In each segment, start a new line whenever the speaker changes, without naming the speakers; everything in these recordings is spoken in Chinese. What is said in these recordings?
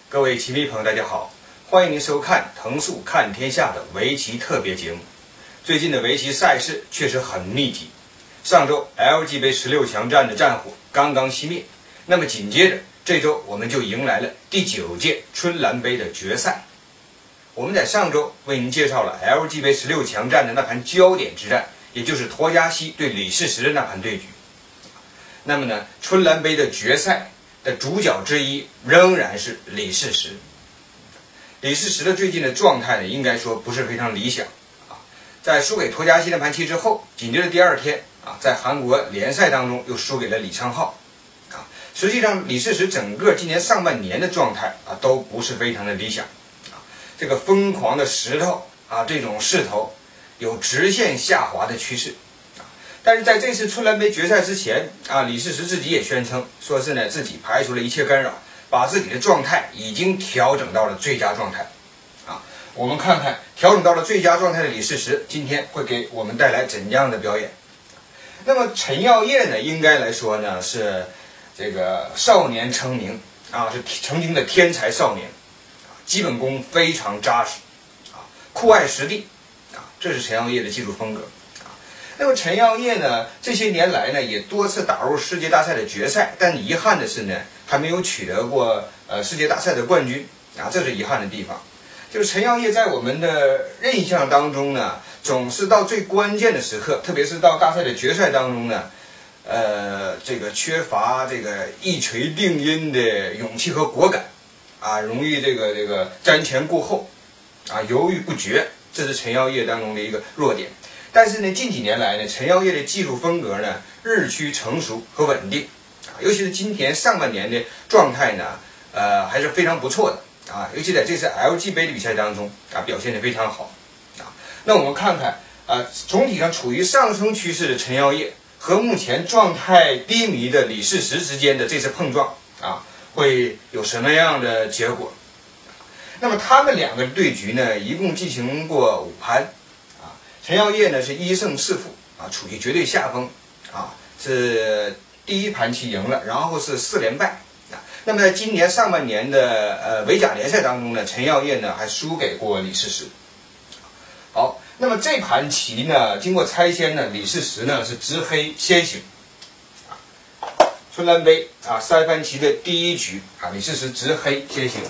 各位棋迷朋友，大家好，欢迎您收看腾速看天下的围棋特别节目。最近的围棋赛事确实很密集，上周 LG 杯16强战的战火刚刚熄灭，那么紧接着这周我们就迎来了第9届春兰杯的决赛。我们在上周为您介绍了 LG 杯16强战的那盘焦点之战，也就是托加西对李世石的那盘对局。那么呢，春兰杯的决赛的主角之一仍然是李世石。李世石的最近的状态呢，应该说不是非常理想啊。在输给托加西那盘棋之后，紧接着第二天啊，在韩国联赛当中又输给了李昌镐啊。实际上，李世石整个今年上半年的状态啊，都不是非常的理想啊。这个疯狂的石头啊，这种势头有直线下滑的趋势。但是在这次春兰杯决赛之前啊，李世石自己也宣称，说是呢自己排除了一切干扰，把自己的状态已经调整到了最佳状态。啊，我们看看调整到了最佳状态的李世石今天会给我们带来怎样的表演。那么陈耀烨呢，应该来说呢是这个少年成名啊，是曾经的天才少年，基本功非常扎实啊，酷爱实地啊，这是陈耀烨的技术风格。那么陈耀烨呢，这些年来呢，也多次打入世界大赛的决赛，但遗憾的是呢，还没有取得过世界大赛的冠军啊，这是遗憾的地方。就是陈耀烨在我们的印象当中呢，总是到最关键的时刻，特别是到大赛的决赛当中呢，这个缺乏这个一锤定音的勇气和果敢啊，容易这个瞻前顾后啊，犹豫不决，这是陈耀烨当中的一个弱点。但是呢，近几年来呢，陈耀烨的技术风格呢日趋成熟和稳定啊，尤其是今年上半年的状态呢，还是非常不错的啊，尤其在这次 LG 杯的比赛当中啊，表现得非常好啊。那我们看看啊，总体上处于上升趋势的陈耀烨和目前状态低迷的李世石之间的这次碰撞啊，会有什么样的结果？那么他们两个对局呢，一共进行过5盘。陈耀烨呢是1胜4负啊，处于绝对下风啊，是第一盘棋赢了，然后是4连败啊。那么在今年上半年的围甲联赛当中呢，陈耀烨呢还输给过李世石。好，那么这盘棋呢，经过拆迁呢，李世石呢是执黑先行啊。春兰杯啊3番棋的第一局啊，李世石执黑先行。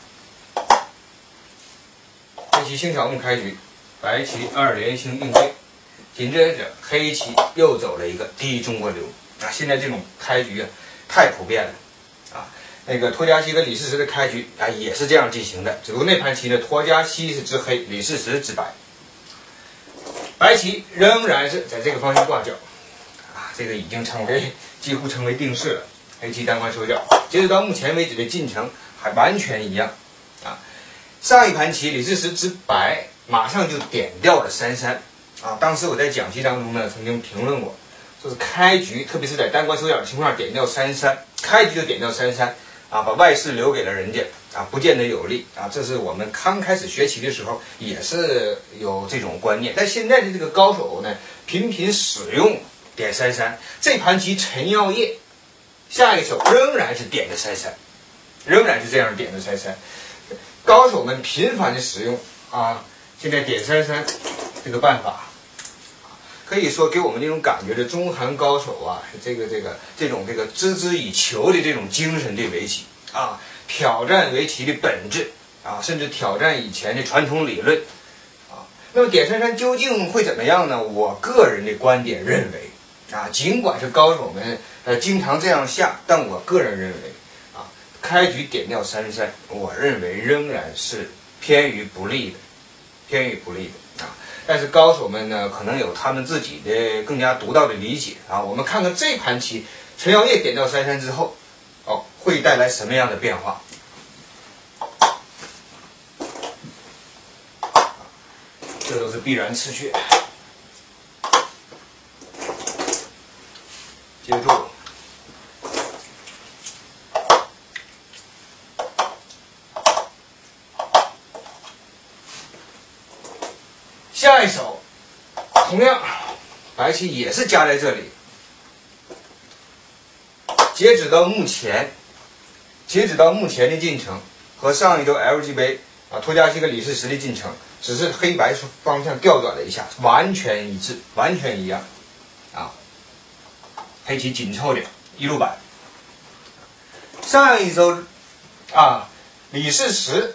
黑棋星小目开局。白棋2连星应对，紧接着黑棋又走了一个第一中国流啊！现在这种开局啊，太普遍了啊！那个托加西跟李世石的开局啊，也是这样进行的，只不过那盘棋呢，托加西是执黑，李世石执白。白棋仍然是在这个方向挂角啊，这个已经几乎成为定式了。黑棋单关收角，截止到目前为止的进程还完全一样啊！上一盘棋李世石执白。马上就点掉了3-3啊！当时我在讲棋当中呢，曾经评论过，说是开局，特别是在单关收角的情况下点掉3-3，开局就点掉3-3啊，把外势留给了人家啊，不见得有利啊。这是我们刚开始学棋的时候也是有这种观念，但现在的这个高手呢，频频使用点3-3。这盘棋陈耀烨下一手仍然是点的3-3，仍然是这样点的3-3，高手们频繁的使用啊。现在点3-3这个办法，可以说给我们那种感觉的中韩高手啊，这种孜孜以求的这种精神对围棋啊，挑战围棋的本质啊，甚至挑战以前的传统理论啊。那么点3-3究竟会怎么样呢？我个人的观点认为啊，尽管是高手们经常这样下，但我个人认为啊，开局点掉3-3，我认为仍然是偏于不利的。啊，但是高手们呢，可能有他们自己的更加独到的理解啊。我们看看这盘棋，陈耀烨点掉3-3之后，哦，会带来什么样的变化？这都是必然次序。接住。下一手，同样，白棋也是夹在这里。截止到目前的进程和上一周 LG 杯托加西跟李世石的进程，只是黑白方向调转了一下，完全一致，完全一样黑棋紧凑的一路板。上一周李世石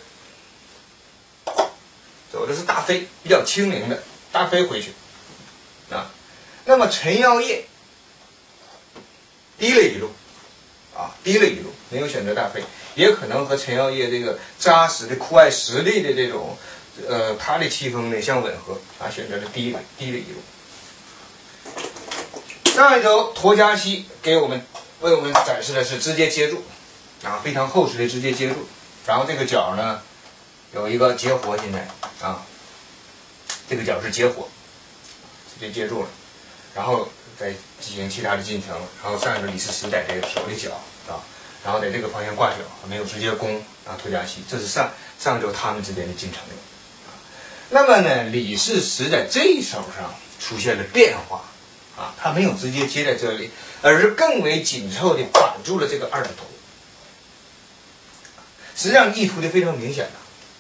走的是大飞，比较轻灵的大飞回去那么陈耀烨低了一路没有选择大飞，也可能和陈耀烨这个扎实的酷爱实力的这种他的棋风呢相吻合选择了低了一路。上一周托加西为我们展示的是直接接住非常厚实的直接接住，然后这个角呢有一个截活，现在这个角是截活，直接接住了，然后再进行其他的进程，然后上一周李世石在这个手的角然后在这个方向挂角，没有直接攻托加西，这是上周他们之间的进程那么呢，李世石在这一手上出现了变化他没有直接接在这里，而是更为紧凑地绑住了这个二指头，实际上意图的非常明显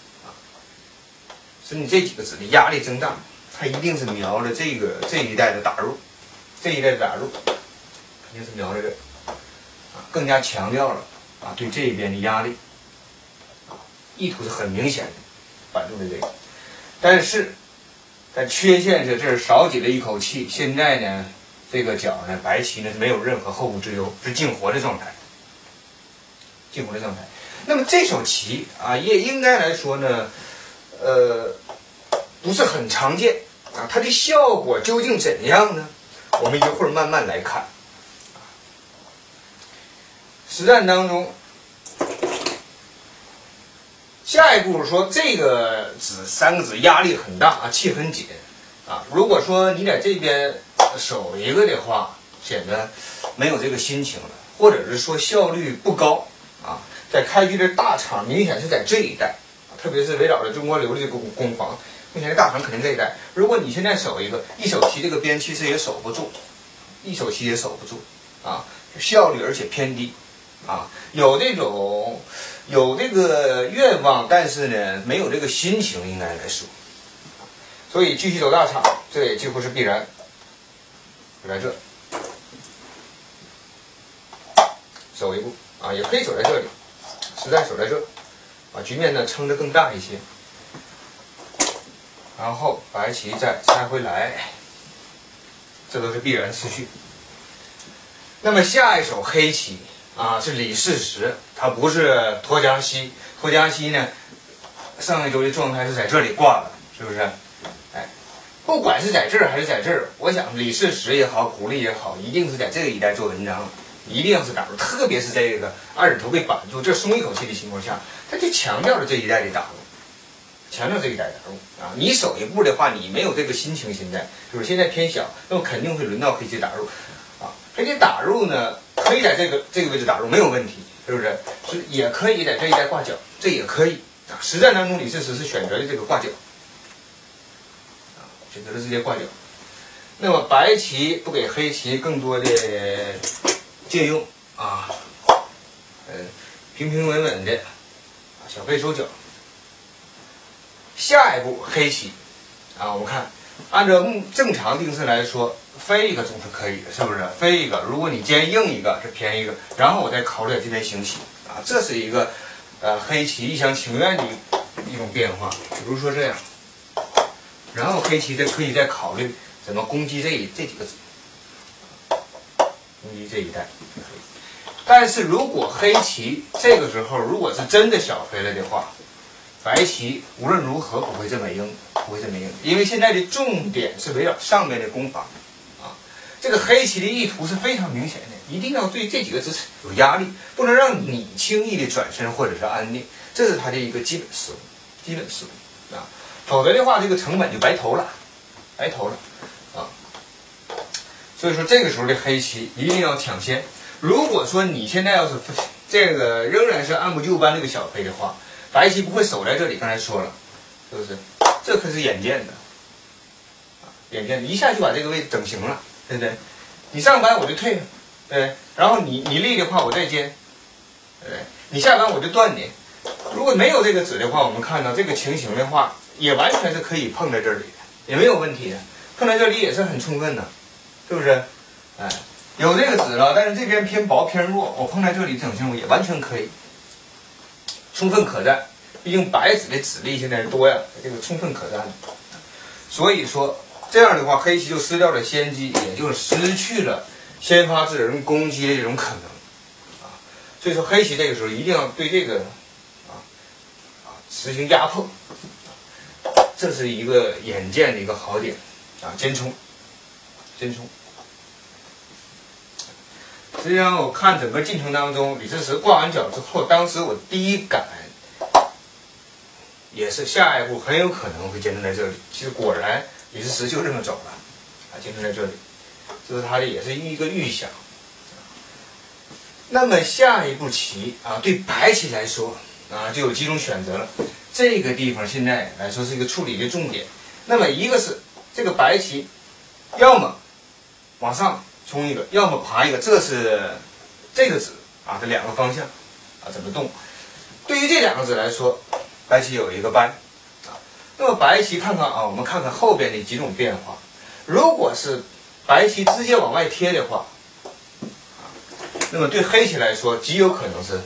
是你这几个子的压力增大，它一定是瞄着这一带的打入，肯定是瞄着这更加强调了对这一边的压力意图是很明显的绑住了这个，但缺陷是这儿少挤了一口气，现在呢这个角呢白棋呢是没有任何后顾之忧，是净活的状态，那么这手棋也应该来说呢不是很常见它的效果究竟怎样呢？我们一会儿慢慢来看。实战当中，下一步说这个三个子压力很大气很紧如果说你在这边守一个的话，显得没有这个心情了，或者是说效率不高在开局的大场明显是在这一带，特别是围绕着中国流的这个攻防，目前的大场肯定这一带。如果你现在守一手棋，这个边其实也守不住，效率而且偏低有这个愿望，但是呢没有这个心情，应该来说，所以继续走大场，这也几乎是必然。就在这守一步也可以守在这里，实在守在这局面呢撑得更大一些，然后白棋再拆回来，这都是必然次序。那么下一手黑棋是李世石，他不是托加西。托加西呢上一周的状态是在这里挂了，是不是不管是在这儿还是在这儿，我想李世石也好，古力也好，一定是在这个一带做文章，一定是打入，特别是在这个二指头被绑住，这松一口气的情况下，他就强调了这一带的打入，你守一步的话，你没有这个心情，现在就是现在偏小，那么肯定会轮到黑棋打入黑棋打入呢可以在这个位置打入没有问题，是不是？也可以在这一带挂角，这也可以实战当中李世石是选择了这个挂角选择了直接挂角。那么白棋不给黑棋更多的借用平平稳稳的小飞收角。下一步黑棋我们看按照正常定式来说，飞一个总是可以的，是不是？飞一个，如果你先硬一个是偏一个，然后我再考虑这边行棋这是一个黑棋一厢情愿的一种变化。比如说这样，然后黑棋可以再考虑怎么攻击这几个子，攻击这一带。但是如果黑棋这个时候如果是真的小飞了的话，白棋无论如何不会这么硬，因为现在的重点是围绕上面的攻防这个黑棋的意图是非常明显的，一定要对这几个子有压力，不能让你轻易的转身或者是安定，这是它的一个基本思路否则的话这个成本就白投了所以说这个时候的黑棋一定要抢先。如果说你现在要是这个仍然是按部就班这个小飞的话，白棋不会守在这里，刚才说了，是不是？这可是眼见的一下就把这个位置整形了，对不对？你上板我就退，对，然后你立的话我再接，对，你下板我就断你。如果没有这个子的话，我们看到这个情形的话，也完全是可以碰在这里的，也没有问题的，碰在这里也是很充分的，是不是？哎，有这个子了，但是这边偏薄偏弱，我碰在这里这种情况也完全可以，充分可占。毕竟白子的子力现在是多呀，这个充分可占。所以说这样的话，黑棋就失掉了先机，也就失去了先发制人攻击的这种可能啊。所以说黑棋这个时候一定要对这个实行压迫，这是一个眼见的一个好点啊，尖冲。实际上我看整个进程当中，李世石挂完角之后，当时我第一感也是下一步很有可能会坚持在这里。其实果然李世石就这么走了啊，坚持在这里，这是他的也是一个预想。那么下一步棋啊，对白棋来说啊，就有几种选择了。这个地方现在来说是一个处理的重点。那么一个是这个白棋，要么往上冲一个，要么爬一个，这是这个子啊，这两个方向啊怎么动？对于这两个子来说，白棋有一个扳啊。那么白棋看看啊，我们看看后边的几种变化。如果是白棋直接往外贴的话，那么对黑棋来说，极有可能是，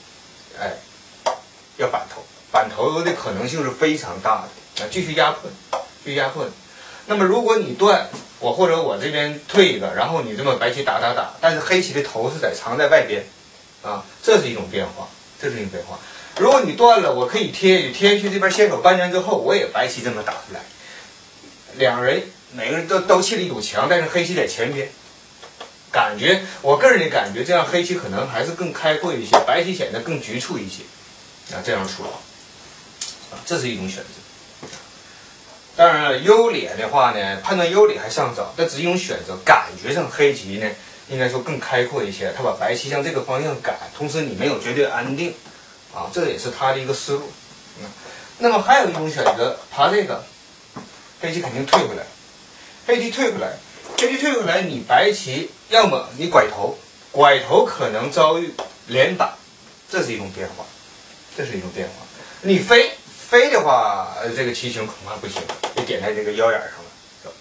要板头，板头的可能性是非常大的啊，继续压迫，那么如果你断我或者我这边退一个，然后你这么白棋打，但是黑棋的头是藏在外边啊，这是一种变化，如果你断了，我可以贴去这边先手扳圆之后，我也白棋这么打出来，两人每个人都砌了一堵墙，但是黑棋在前边。我个人的感觉，这样黑棋可能还是更开阔一些，白棋显得更局促一些啊，这样出啊，这是一种选择。当然了，优劣的话呢，判断优劣还尚早，这只是一种选择。感觉上黑棋呢，应该说更开阔一些，他把白棋向这个方向赶，同时你没有绝对安定啊，这也是他的一个思路。那么还有一种选择，爬这个，黑棋肯定退回来，黑棋退回来，你白棋要么你拐头可能遭遇连板，这是一种变化。你飞的话，这个棋形恐怕不行，你点在这个腰眼上了。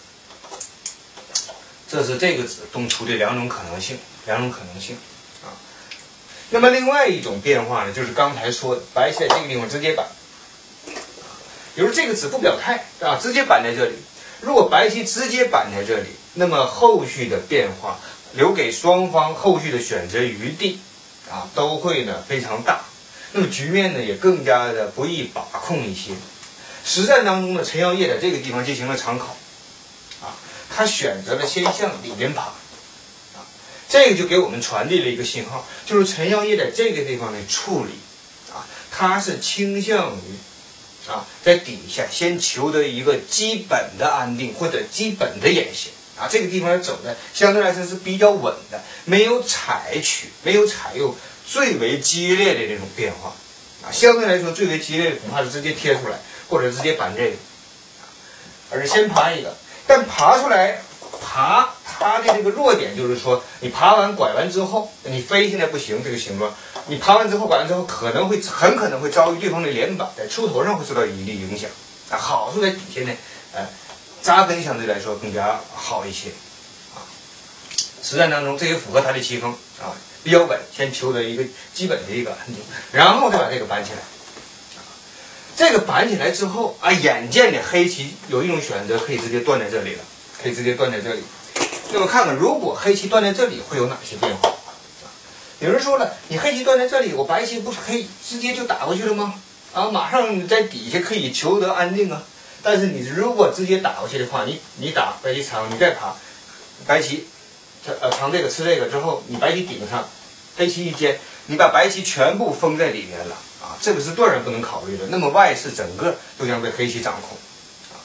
这是这个子动出的两种可能性啊。那么另外一种变化呢，就是刚才说的白棋在这个地方直接板，比如这个子不表态啊，直接板在这里。如果白棋直接板在这里，那么后续的变化留给双方后续的选择余地啊，都会呢非常大。那么局面呢也更加的不易把控一些。实战当中呢，陈耀烨在这个地方进行了参考啊，他选择了先向里边爬啊，这个就给我们传递了一个信号，就是陈耀烨在这个地方的处理啊，他是倾向于在底下先求得一个基本的安定或者基本的眼线啊，这个地方走的相对来说是比较稳的，没有采用最为激烈的这种变化啊，相对来说最为激烈的恐怕是直接贴出来，或者直接板这个而是先爬一个，但爬出来它的这个弱点就是说，你爬完拐完之后，你飞现在不行这个形状。你爬完之后，拐完之后，很可能会遭遇对方的连板，在出头上会受到一定影响。啊，好处在底下呢，扎根相对来说更加好一些。啊，实战当中这也符合他的棋风啊，比较稳，先求得一个基本的一个安定，然后再把这个扳起来。这个扳起来之后啊，眼见的黑棋有一种选择，可以直接断在这里了，那么看看，如果黑棋断在这里，会有哪些变化？有人说了，你黑棋断在这里，我白棋不是可以直接就打过去了吗？啊，马上你在底下可以求得安定啊。但是你如果直接打过去的话，你打白棋长，你再爬，白棋长这个吃这个之后，你白棋顶上，黑棋一尖，你把白棋全部封在里面了啊，这个是断然不能考虑的。那么外势整个都将被黑棋掌控啊。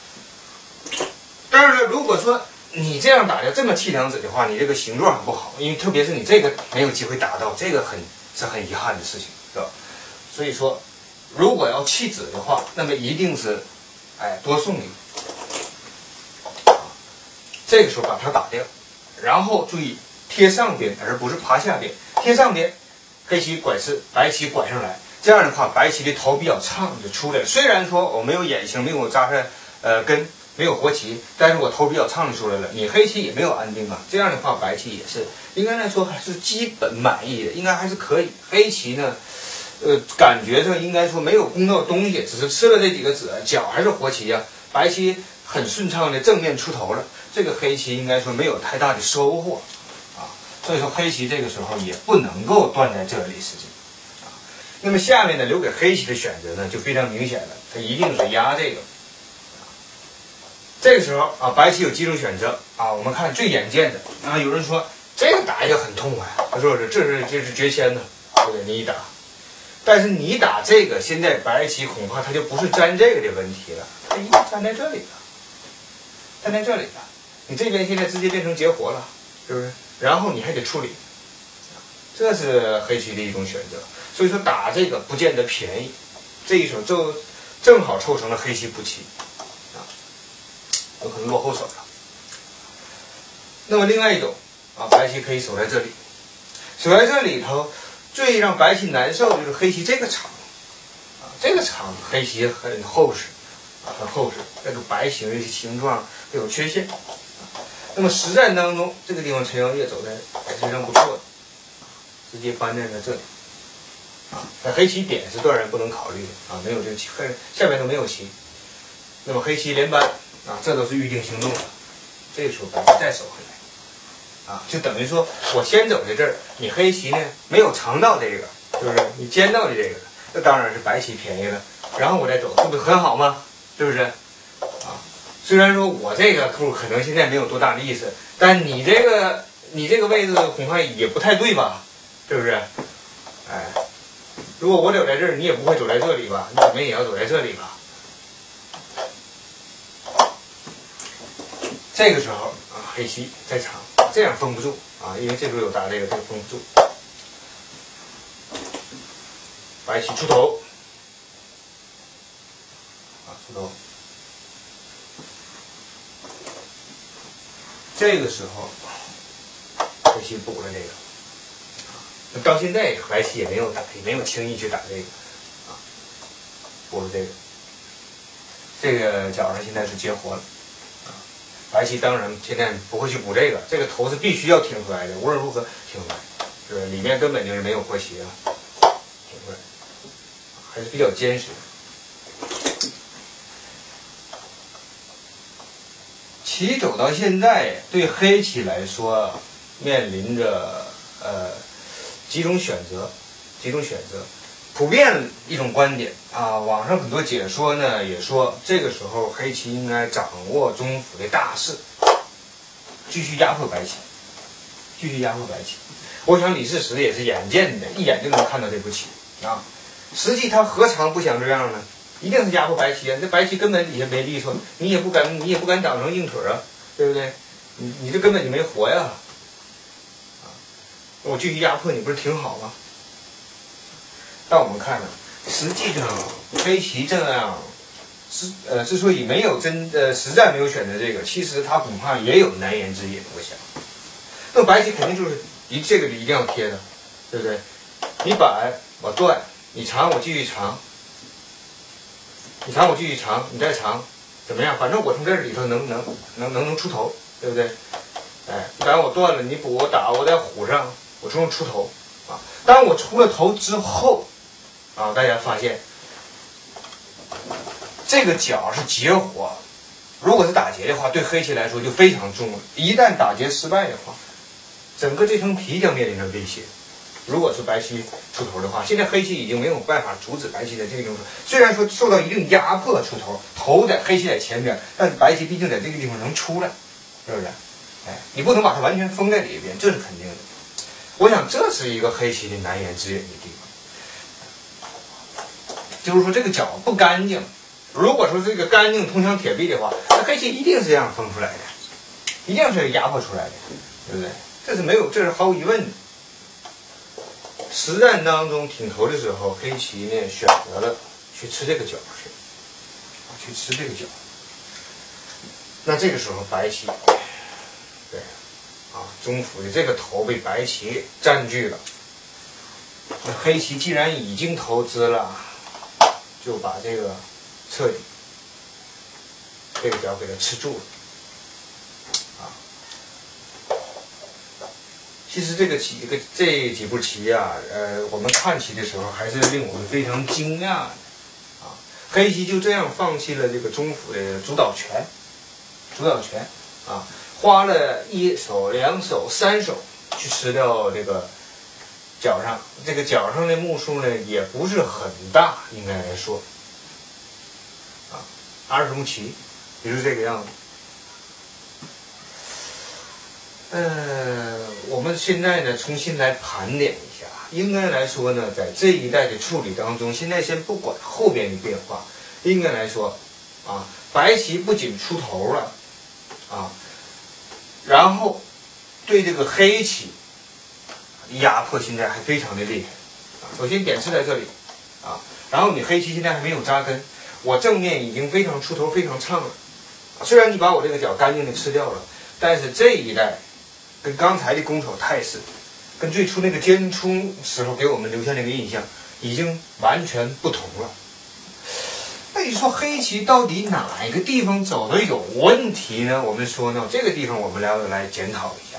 当然了，如果说你这样打掉这么气两子的话，你这个形状很不好，因为特别是你这个没有机会打到，这个是很遗憾的事情，是吧？所以说，如果要弃子的话，那么一定是，多送一个，这个时候把它打掉，然后注意贴上边，而不是爬下边，贴上边，黑棋拐刺，白棋拐上来， 这样的话，白棋的头比较畅就出来了。虽然说我没有眼形，没有扎上根，没有活棋，但是我头比较畅就出来了。你黑棋也没有安定啊，这样的话，白棋也是应该来说还是基本满意的，应该还是可以。黑棋呢，感觉上应该说没有攻到东西，只是吃了这几个子，角还是活棋呀、白棋很顺畅的正面出头了，这个黑棋应该说没有太大的收获啊，所以说黑棋这个时候也不能够断在这里，实际。那么下面呢，留给黑棋的选择呢，就非常明显了，它一定是压这个。这个时候啊，白棋有几种选择啊，我们看最眼见的啊，有人说这个打一个很痛快，他说这是绝签的，对不对？你一打，但是你打这个，现在白棋恐怕它就不是粘这个的问题了，它一定粘在这里了，粘在这里了。你这边现在直接变成结活了，是不是？然后你还得处理，这是黑棋的一种选择。所以说打这个不见得便宜，这一手就正好凑成了黑棋补棋，啊，有可能落后手了。那么另外一种啊，白棋可以守在这里，守在这里头，最让白棋难受就是黑棋这个场，啊，这个场黑棋很厚实，啊，很厚实，这个白棋的形状有缺陷。那么实战当中，这个地方陈阳业走的还是非常不错的，直接搬在了这里。啊，那黑棋点是断然不能考虑的啊，没有这个棋，下面都没有棋。那么黑棋连扳啊，这都是预定行动了。这个时候白棋再守回来，啊，就等于说我先走在这儿，你黑棋呢没有尝到这个，是不是？你尖到的这个，那当然是白棋便宜了。然后我再走，这不很好吗？是不是？啊，虽然说我这个图可能现在没有多大的意思，但你这个位置恐怕也不太对吧？是不是？哎。如果我走在这儿，你也不会走在这里吧？你怎么也要走在这里吧？这个时候啊，黑棋在场，这样封不住啊，因为这时候有打这个，这个封不住。白棋出头，啊，出头。这个时候，黑棋补了这个。到现在白棋也没有打，也没有轻易去打这个，啊，补了这个，这个角上现在是结活了，啊，白棋当然现在不会去补这个，这个头是必须要挺出来的，无论如何挺出来，是吧？里面根本就是没有活棋啊，挺出来，还是比较坚实的。棋走到现在，对黑棋来说面临着几种选择，普遍一种观点啊，网上很多解说呢也说，这个时候黑棋应该掌握中府的大势，继续压迫白棋，我想李世石也是眼见的，一眼就能看到这步棋啊。实际他何尝不想这样呢？一定是压迫白棋啊！这白棋根本底下没利索，你也不敢长成硬腿啊，对不对？你这根本就没活呀！我继续压迫你不是挺好吗？但我们看呢，实际上黑棋这样之所以没有实战没有选择这个，其实他恐怕也有难言之隐。我想，那白棋肯定就是这个一定要贴的，对不对？你板我断，你长我继续长，你长我继续长，你再长，怎么样？反正我从这里头能出头，对不对？哎，板我断了，你补我打，我在虎上。我终于出头啊！当我出了头之后啊，大家发现这个角是结活，如果是打劫的话，对黑棋来说就非常重了。一旦打劫失败的话，整个这层皮将面临着威胁。如果是白棋出头的话，现在黑棋已经没有办法阻止白棋的这个地方。虽然说受到一定压迫出头，头在黑棋在前边，但是白棋毕竟在这个地方能出来，是不是？哎，你不能把它完全封在里边，这是肯定的。我想这是一个黑棋的难言之隐的地方，就是说这个角不干净。如果说这个干净铜墙铁壁的话，那黑棋一定是这样封出来的，一定是压迫出来的，对不对？这是毫无疑问的。实战当中挺头的时候，黑棋呢选择了去吃这个角去，那这个时候白棋，对。中府的这个头被白棋占据了， 那黑棋既然已经投资了，就把这个彻底这个角给它吃住了。其实这几步棋啊，我们看棋的时候还是令我们非常惊讶的啊！黑棋就这样放弃了这个中府的主导权啊，花了1手、2手、3手去吃掉这个角上，这个角上的目数呢也不是很大，应该来说啊，20目棋也就是这个样子。我们现在呢重新来盘点一下，应该来说呢，在这一代的处理当中，现在先不管后边的变化，应该来说，啊，白棋不仅出头了，啊，然后对这个黑棋压迫现在还非常的厉害，首先点刺在这里，啊，然后你黑棋现在还没有扎根，我正面已经非常出头非常畅了，虽然你把我这个角干净的吃掉了，但是这一代。跟刚才的攻守态势，跟最初那个尖冲时候给我们留下那个印象，已经完全不同了。那你说黑棋到底哪一个地方走的有问题呢？我们说呢，这个地方我们要来检讨一下。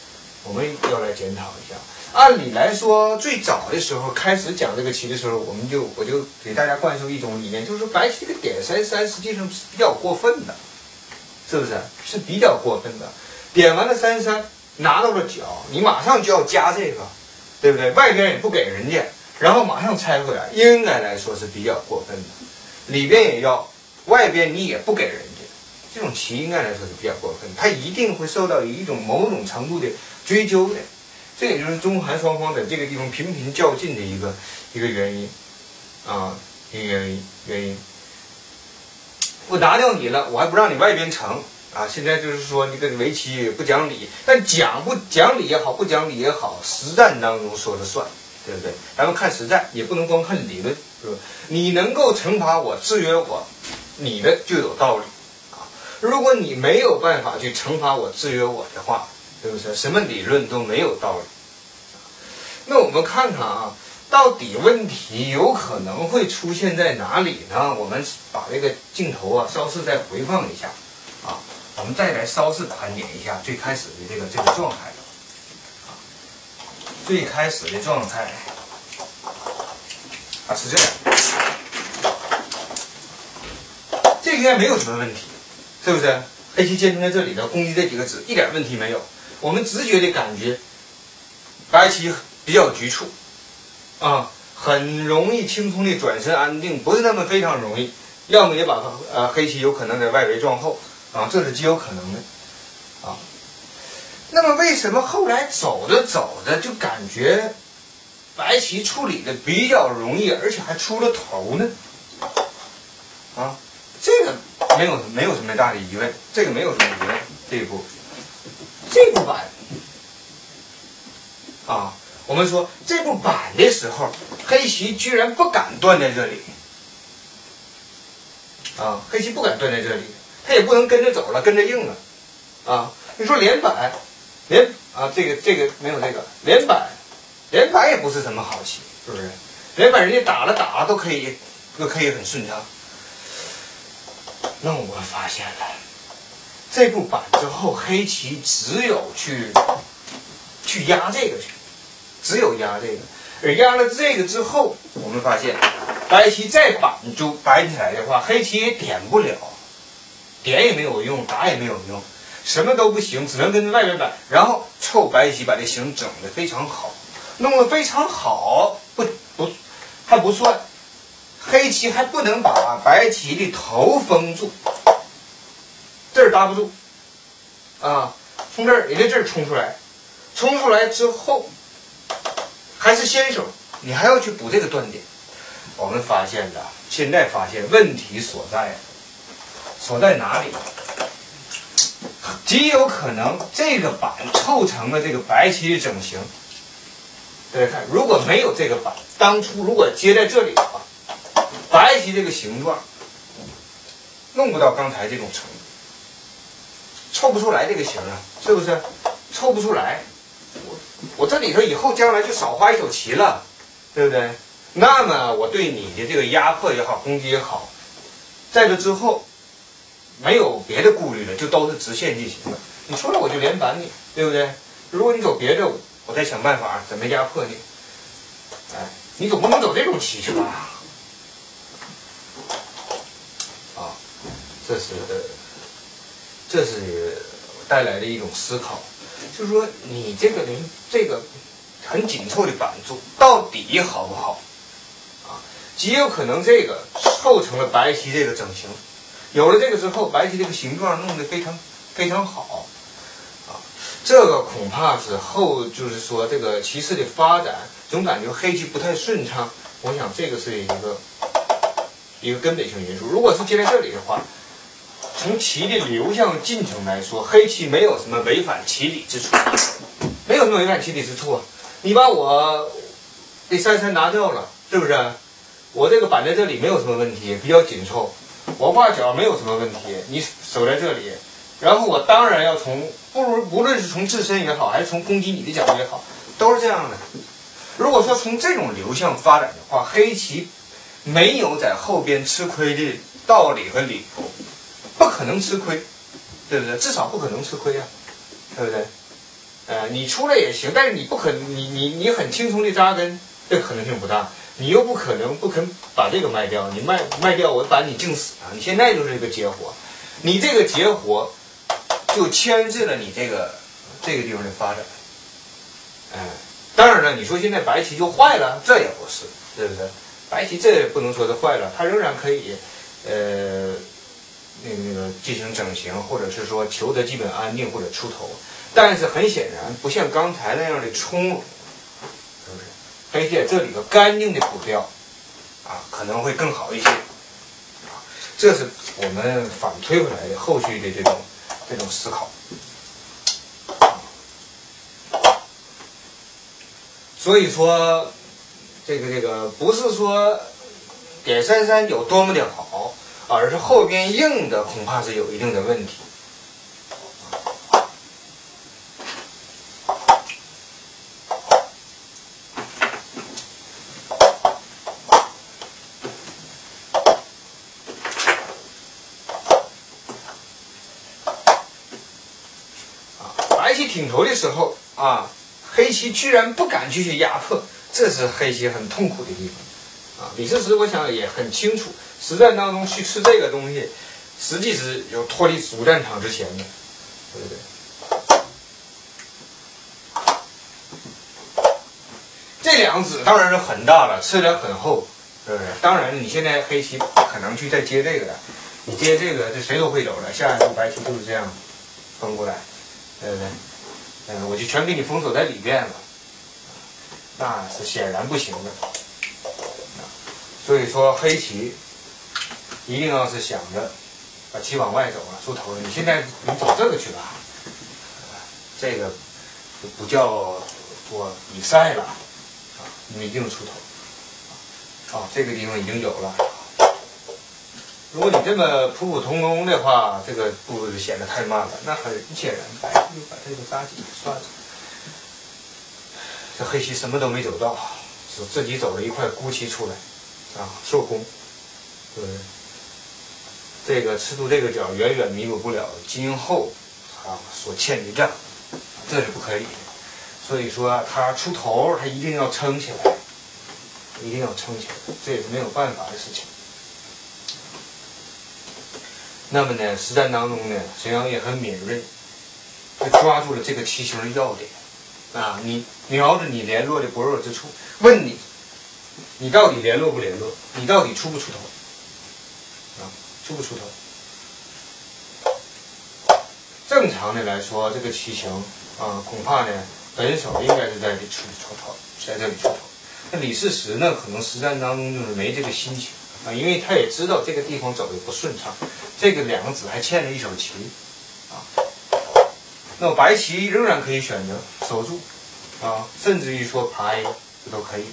按理来说，最早的时候开始讲这个棋的时候，我就给大家灌输一种理念，就是说白棋这个点3-3实际上是比较过分的，是不是？是比较过分的。点完了3-3。拿到了角，你马上就要加这个，对不对？外边也不给人家，然后马上拆回来，应该来说是比较过分的。里边也要，外边你也不给人家，这种棋应该来说是比较过分的，它一定会受到某种程度的追究的。这也就是中韩双方在这个地方频频较劲的一个原因啊，一个原因。我拿掉你了，我还不让你外边成。啊，现在就是说你这个围棋不讲理，但讲不讲理也好，不讲理也好，实战当中说了算，对不对？咱们看实战，也不能光看理论，是吧？你能够惩罚我、制约我，你的就有道理啊。如果你没有办法去惩罚我、制约我的话，对不对？什么理论都没有道理。那我们看看啊，到底问题有可能会出现在哪里呢？我们把这个镜头啊，稍事再回放一下啊。我们再来稍事盘点一下最开始的这个状态啊，最开始的状态啊是这样，这个应该没有什么问题，是不是？黑棋坚持在这里的攻击这几个子一点问题没有，我们直觉的感觉白棋比较局促啊，很容易轻松的转身安定，不是那么非常容易，要么也把黑棋有可能在外围撞后。啊，这是极有可能的，啊。那么为什么后来走着就感觉白棋处理的比较容易，而且还出了头呢？啊，这个没有什么大的疑问，这个没有什么疑问。这步板啊，我们说这步板的时候，黑棋居然不敢断在这里，啊，黑棋不敢断在这里。他也不能跟着走了，跟着硬了，啊！你说连板，这个没有这个连板也不是什么好棋，是不是？连板人家打了都可以很顺畅。那我发现了，这步板之后，黑棋只有去压这个去，只有压这个，而压了这个之后，我们发现白棋再板起来的话，黑棋也点不了。点也没有用，打也没有用，什么都不行，只能跟着外边板，然后凑白棋把这形整得非常好，弄得非常好，还不算，黑棋还不能把白棋的头封住，这儿搭不住，啊，从这儿也得这儿冲出来之后，还是先手，你还要去补这个断点，我们现在发现问题所在哪里？极有可能这个板凑成了这个白棋的整形。大家看，如果没有这个板，当初如果接在这里的话，白棋这个形状弄不到刚才这种程度，凑不出来这个形啊，是不是？凑不出来。我这里头以后将来就少花一手棋了， 对不对？那么我对你的这个压迫也好，攻击也好，在这之后没有别的顾虑了，就都是直线进行了。你出来我就连板你，对不对？如果你走别的，我再想办法怎么压迫你。哎，你总不能走这种棋去吧？啊，这是带来的一种思考，就是说你这个人这个很紧凑的板柱到底好不好？极有可能这个凑成了白棋这个整形，有了这个之后，白棋这个形状弄得非常好，这个恐怕是后就是说这个棋势的发展，总感觉黑棋不太顺畅。我想这个是一个根本性因素。如果是接在这里的话，从棋的流向进程来说，黑棋没有什么违反棋理之处，没有什么违反棋理之处啊！你把我这3-3拿掉了，是不是？我这个板在这里没有什么问题，比较紧凑，我画角没有什么问题，你守在这里，然后我当然要无论是从自身也好，还是从攻击你的角度也好，都是这样的。如果说从这种流向发展的话，黑棋没有在后边吃亏的道理和理由，不可能吃亏，对不对？至少不可能吃亏啊，对不对？你出来也行，但是你不可能，你很轻松的扎根，这可能性不大。你又不肯把这个卖掉，你卖掉我把你净死啊！你现在就是一个结活，你这个结活就牵制了你这个地方的发展。当然了，你说现在白棋就坏了，这也不是，对不对？白棋这不能说是坏了，它仍然可以那个进行整形，或者是说求得基本安定或者出头，但是很显然不像刚才那样的从容，是不是？黑棋这里个干净的补掉可能会更好一些这是我们反推回来的后续的这种思考。所以说这个不是说点3-3有多么的好，而是后边硬的恐怕是有一定的问题。白棋挺头的时候黑棋居然不敢去压迫，这是黑棋很痛苦的地方李世石我想也很清楚，实战当中去吃这个东西，实际是有脱离主战场之前的，对不对？这两子当然是很大了，吃得很厚，对不对？当然你现在黑棋不可能去再接这个了，你接这个这谁都会走了，下一步白棋就是这样分过来，对不对？我就全给你封锁在里边了，那是显然不行的。所以说黑棋一定要是想着把棋往外走了，出头了。你现在你走这个去吧，这个就不叫做比赛了你一定出头这个地方已经有了。如果你这么普普通通的话，这个步子就显得太慢了。那很显然，白棋就把这个扎紧算了。这黑棋什么都没走到，是自己走了一块孤棋出来，受攻，对不对？这个吃出这个角远远弥补不了今后所欠的账，这是不可以的。所以说他出头，他一定要撑起来，一定要撑起来，这也是没有办法的事情。那么呢，实战当中呢，沈阳也很敏锐，就抓住了这个棋形的要点你瞄着你联络的薄弱之处，问你到底联络不联络？你到底出不出头？出不出头？正常的来说，这个棋形恐怕呢，本手应该是在这里出头，在这里出头。那李世石呢，可能实战当中就是没这个心情因为他也知道这个地方走的不顺畅，这个两个子还欠了一手棋那么白棋仍然可以选择守住甚至于说爬 A 这都可以。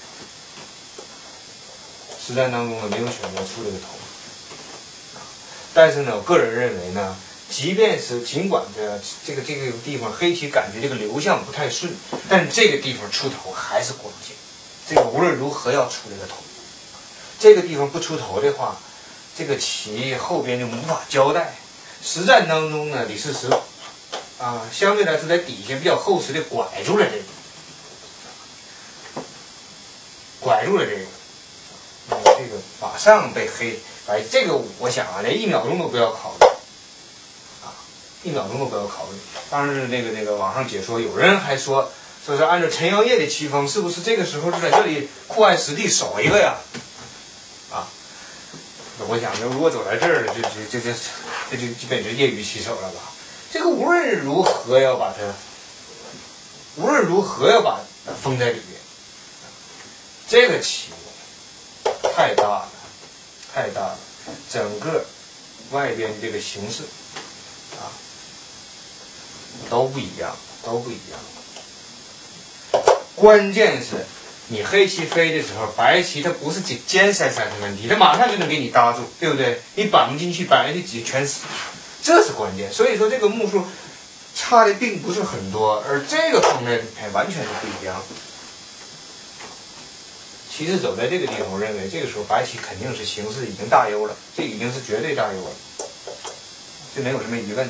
实战当中呢，没有选择出这个头但是呢，我个人认为呢，尽管这个地方黑棋感觉这个流向不太顺，但是这个地方出头还是光线， 这个无论如何要出这个头。这个地方不出头的话，这个棋后边就无法交代。实战当中呢，李世石相对来说在底下比较厚实的拐住了这个，这个马上被黑白。这个我想连1秒钟都不要考虑，1秒钟都不要考虑。当然那个网上解说，有人还说是按照陈阳业的棋风，是不是这个时候就在这里酷爱实地守一个呀？我想着如果走在这儿了，这基本是业余棋手了吧？这个无论如何要把它封在里面。这个棋太大了，整个外边这个形势都不一样。关键是你黑棋飞的时候，白棋它不是尖塞的问题，它马上就能给你搭住，对不对？你绑不进去，绑进去全死，这是关键。所以说这个目数差的并不是很多，而这个放在里面完全是不一样。棋士走在这个地方，我认为这个时候白棋肯定是形势已经大优了，这已经是绝对大优了，这没有什么疑问。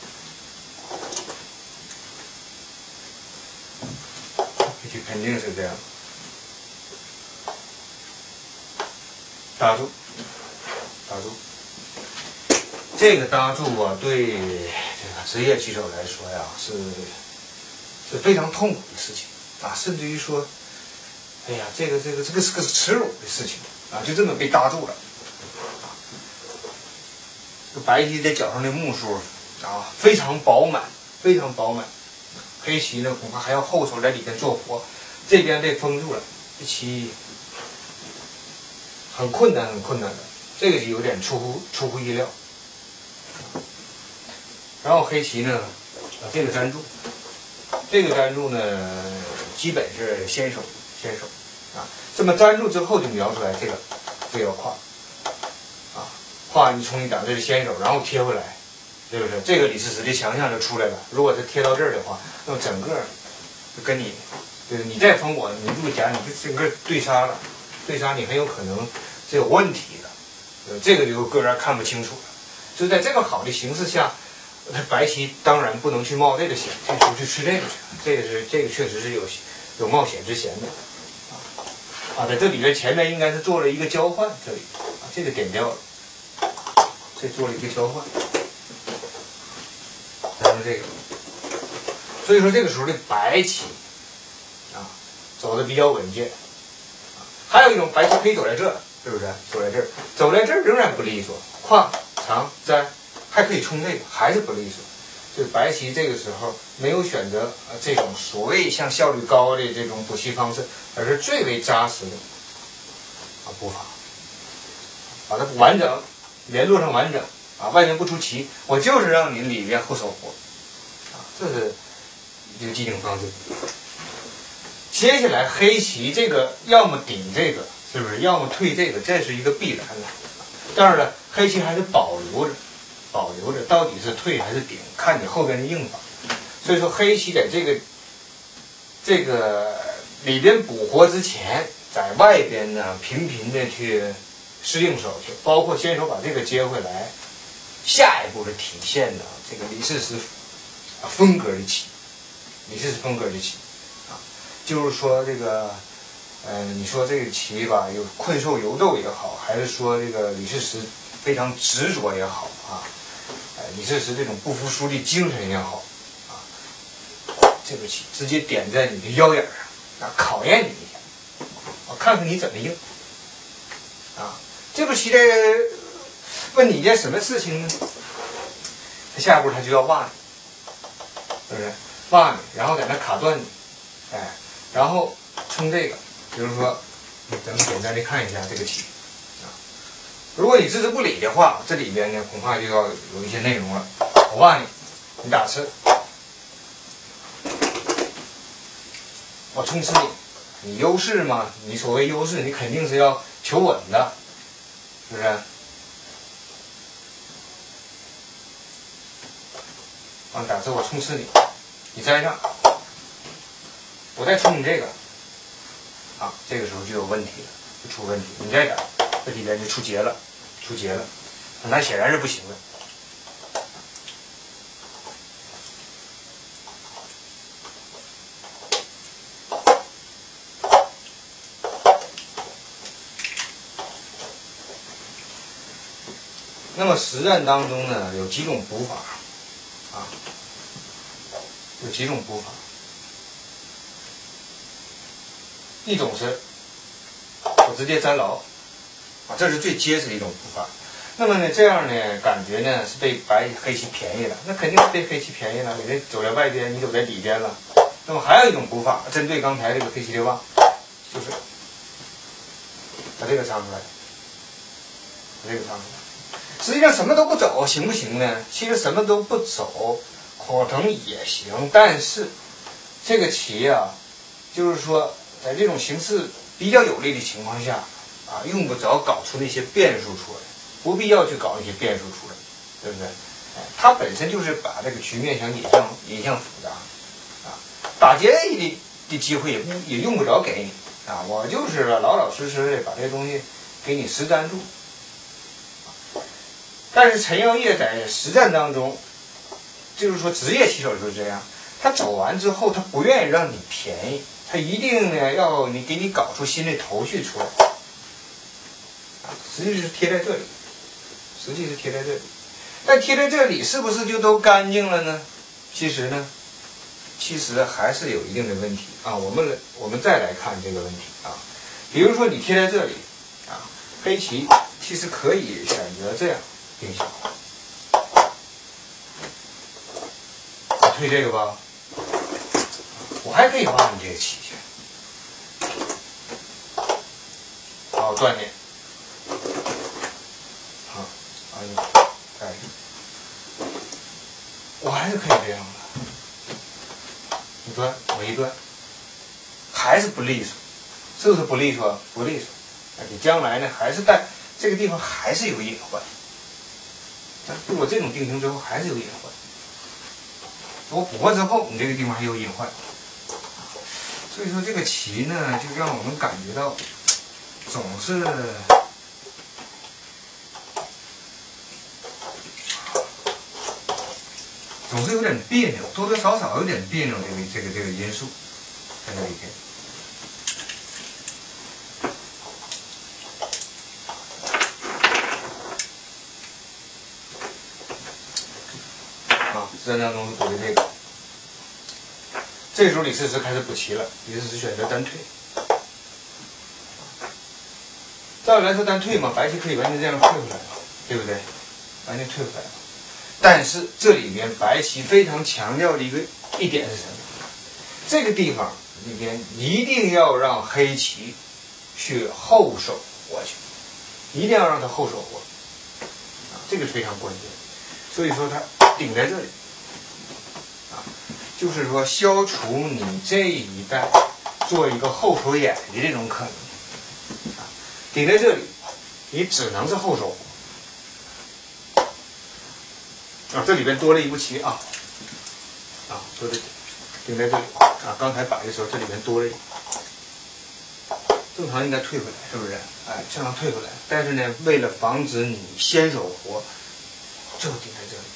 黑棋肯定是这样。搭住，这个搭住对这个职业棋手来说呀，是非常痛苦的事情甚至于说，哎呀，这个是个耻辱的事情就这么被搭住了这白棋在脚上的目数非常饱满，黑棋呢恐怕还要后手在里边做活，这边被封住了，这棋很困难的，这个是有点出乎意料。然后黑棋呢，这个粘住呢，基本是先手这么粘住之后就瞄出来这个要跨跨你冲一挡，这是先手，然后贴回来，是不是？这个李世石的强项就出来了。如果他贴到这儿的话，那么整个就跟你，就是你再封我，你入夹，你就整个对杀了，你很有可能是有问题的，这个就个人看不清楚了。就在这个好的形势下，白棋当然不能去冒这个险，这时候去吃这个去，这个确实是有冒险之嫌的在这里边前面应该是做了一个交换，这里这个点掉了，这做了一个交换，然后这个，所以说这个时候的白棋走的比较稳健还有一种白棋可以走在这儿，是不是？走在这儿仍然不利索，跨长粘还可以冲这个，还是不利索。就是白棋这个时候没有选择这种所谓像效率高的这种补棋方式，而是最为扎实的补法，把它完整联络上完整外面不出棋，我就是让你里边后手活这是一个技能方式。接下来黑棋这个要么顶这个，是不是？要么退这个，这是一个必然的。当然了，黑棋还是保留着，到底是退还是顶，看你后边的应法。所以说，黑棋在这个里边补活之前，在外边呢频频的去适应手去，包括先手把这个接回来，下一步是体现的这个李世石风格的棋，就是说这个，你说这个棋吧，有困兽犹斗也好，还是说这个李世石非常执着也好李世石这种不服输的精神也好这个棋直接点在你的腰眼上考验你一下，我看看你怎么应这步棋的问你一件什么事情呢？他下一步他就要挖你，是不是？挖你，然后在那卡断你，然后冲这个，比如说，咱们简单的看一下这个棋如果你置之不理的话，这里边呢恐怕就要有一些内容了。我挖你，你打吃，我冲刺你，你优势嘛？你所谓优势，你肯定是要求稳的，是不是？打吃我冲刺你，你粘上，我再冲你这个， 啊，这个时候就有问题了，就出问题。你再打，这里边就出结了，那显然是不行的。那么实战当中呢，有几种补法，啊，有几种补法。一种是我直接粘牢，啊，这是最结实的一种补法。那么呢，这样呢，感觉呢是被黑棋便宜了，那肯定是被黑棋便宜了。你走在外边，你走在里边了。那么还有一种补法，针对刚才这个黑棋六望，就是把这个唱出来，把这个唱出来。实际上什么都不走行不行呢？其实什么都不走可能也行，但是这个棋啊，就是说在这种形势比较有利的情况下啊，用不着搞出那些变数出来，不必要去搞那些变数出来，对不对？它本身就是把这个局面想引向复杂啊，打劫的机会也用不着给你啊，我就是老老实实的把这个东西给你实战住。但是陈耀烨在实战当中，就是说职业棋手就是这样，他走完之后，他不愿意让你便宜，他一定呢要给你搞出新的头绪出来，实际是贴在这里，但贴在这里是不是就都干净了呢？其实还是有一定的问题啊。我们再来看这个问题啊，比如说你贴在这里啊，黑棋其实可以选择这样。定下，我退这个吧，我还可以挖你这个棋去，好锻炼，好，哎，我还是可以这样的，你端，我一端，还是不利索，是不是不利索？不利索，你将来呢，还是在这个地方还是有隐患。对我这种定型之后还是有隐患，我补过之后，你这个地方还有隐患，所以说这个棋呢，就让我们感觉到总是有点别扭，多多少少有点别扭这个因素在那里边。实战当中补的这个，这时候李世石开始补棋了。李世石选择单退，照理来说单退嘛，白棋可以完全这样退回来了，对不对？完全退回来了。但是这里面白棋非常强调的一点是什么？这个地方里边一定要让黑棋去后手活去，一定要让他后手活，这个非常关键。所以说他顶在这里。就是说，消除你这一带做一个后手眼的这种可能。顶在这里，你只能是后手。这里边多了一步棋啊，多的顶在这里啊。刚才摆的时候，这里边多了一步，正常应该退回来，是不是？正常退回来。但是呢，为了防止你先手活，就顶在这里。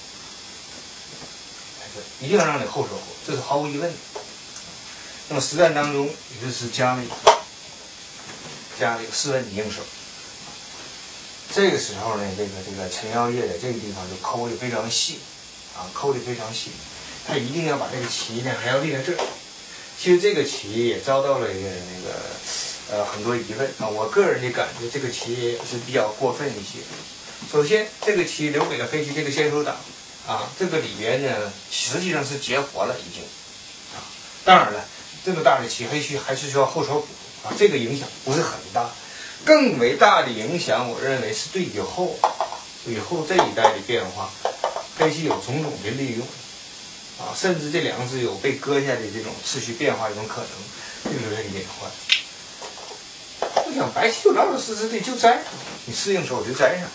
一定要让你后手活，这是毫无疑问的。那么实战当中，也就是加了一个试问你应手。这个时候呢，这个陈耀烨在这个地方就抠的非常细，抠的非常细。他一定要把这个棋呢还要立在这儿。其实这个棋也遭到了很多疑问啊。我个人的感觉，这个棋是比较过分一些。首先，这个棋留给了黑棋这个先手党。这个里边呢，实际上是结活了已经，当然了，这么大的棋，黑棋还是需要后手补这个影响不是很大，更为大的影响，我认为是对以后这一代的变化，黑棋有种种的利用，甚至这两个字有被割下的这种次序变化一种可能，这个是隐患。我想白棋就老老实实的就粘上，你适应手就粘上。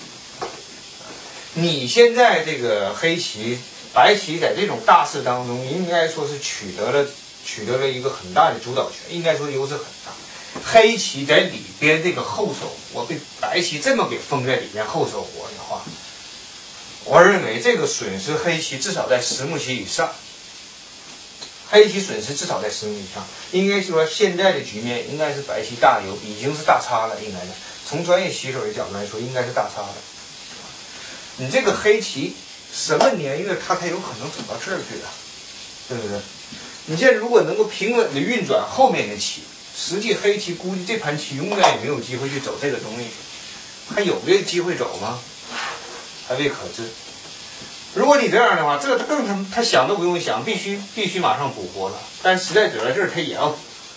你现在这个白棋在这种大势当中，应该说是取得了一个很大的主导权，应该说优势很大。 黑棋在里边这个后手，我被白棋这么给封在里边后手活的话，我认为这个损失黑棋至少在10目棋以上。黑棋损失至少在10目以上，应该说现在的局面应该是白棋大优，已经是大差了，应该是从专业棋手的角度来说，应该是大差了。你这个黑棋什么年月它才有可能走到这儿去啊？对不对？你现在如果能够平稳的运转后面的棋，实际黑棋估计这盘棋永远也没有机会去走这个东西去，还有这个机会走吗？还未可知。如果你这样的话，这更他想都不用想，必须马上补活了。但是实在走到这儿，他也要补。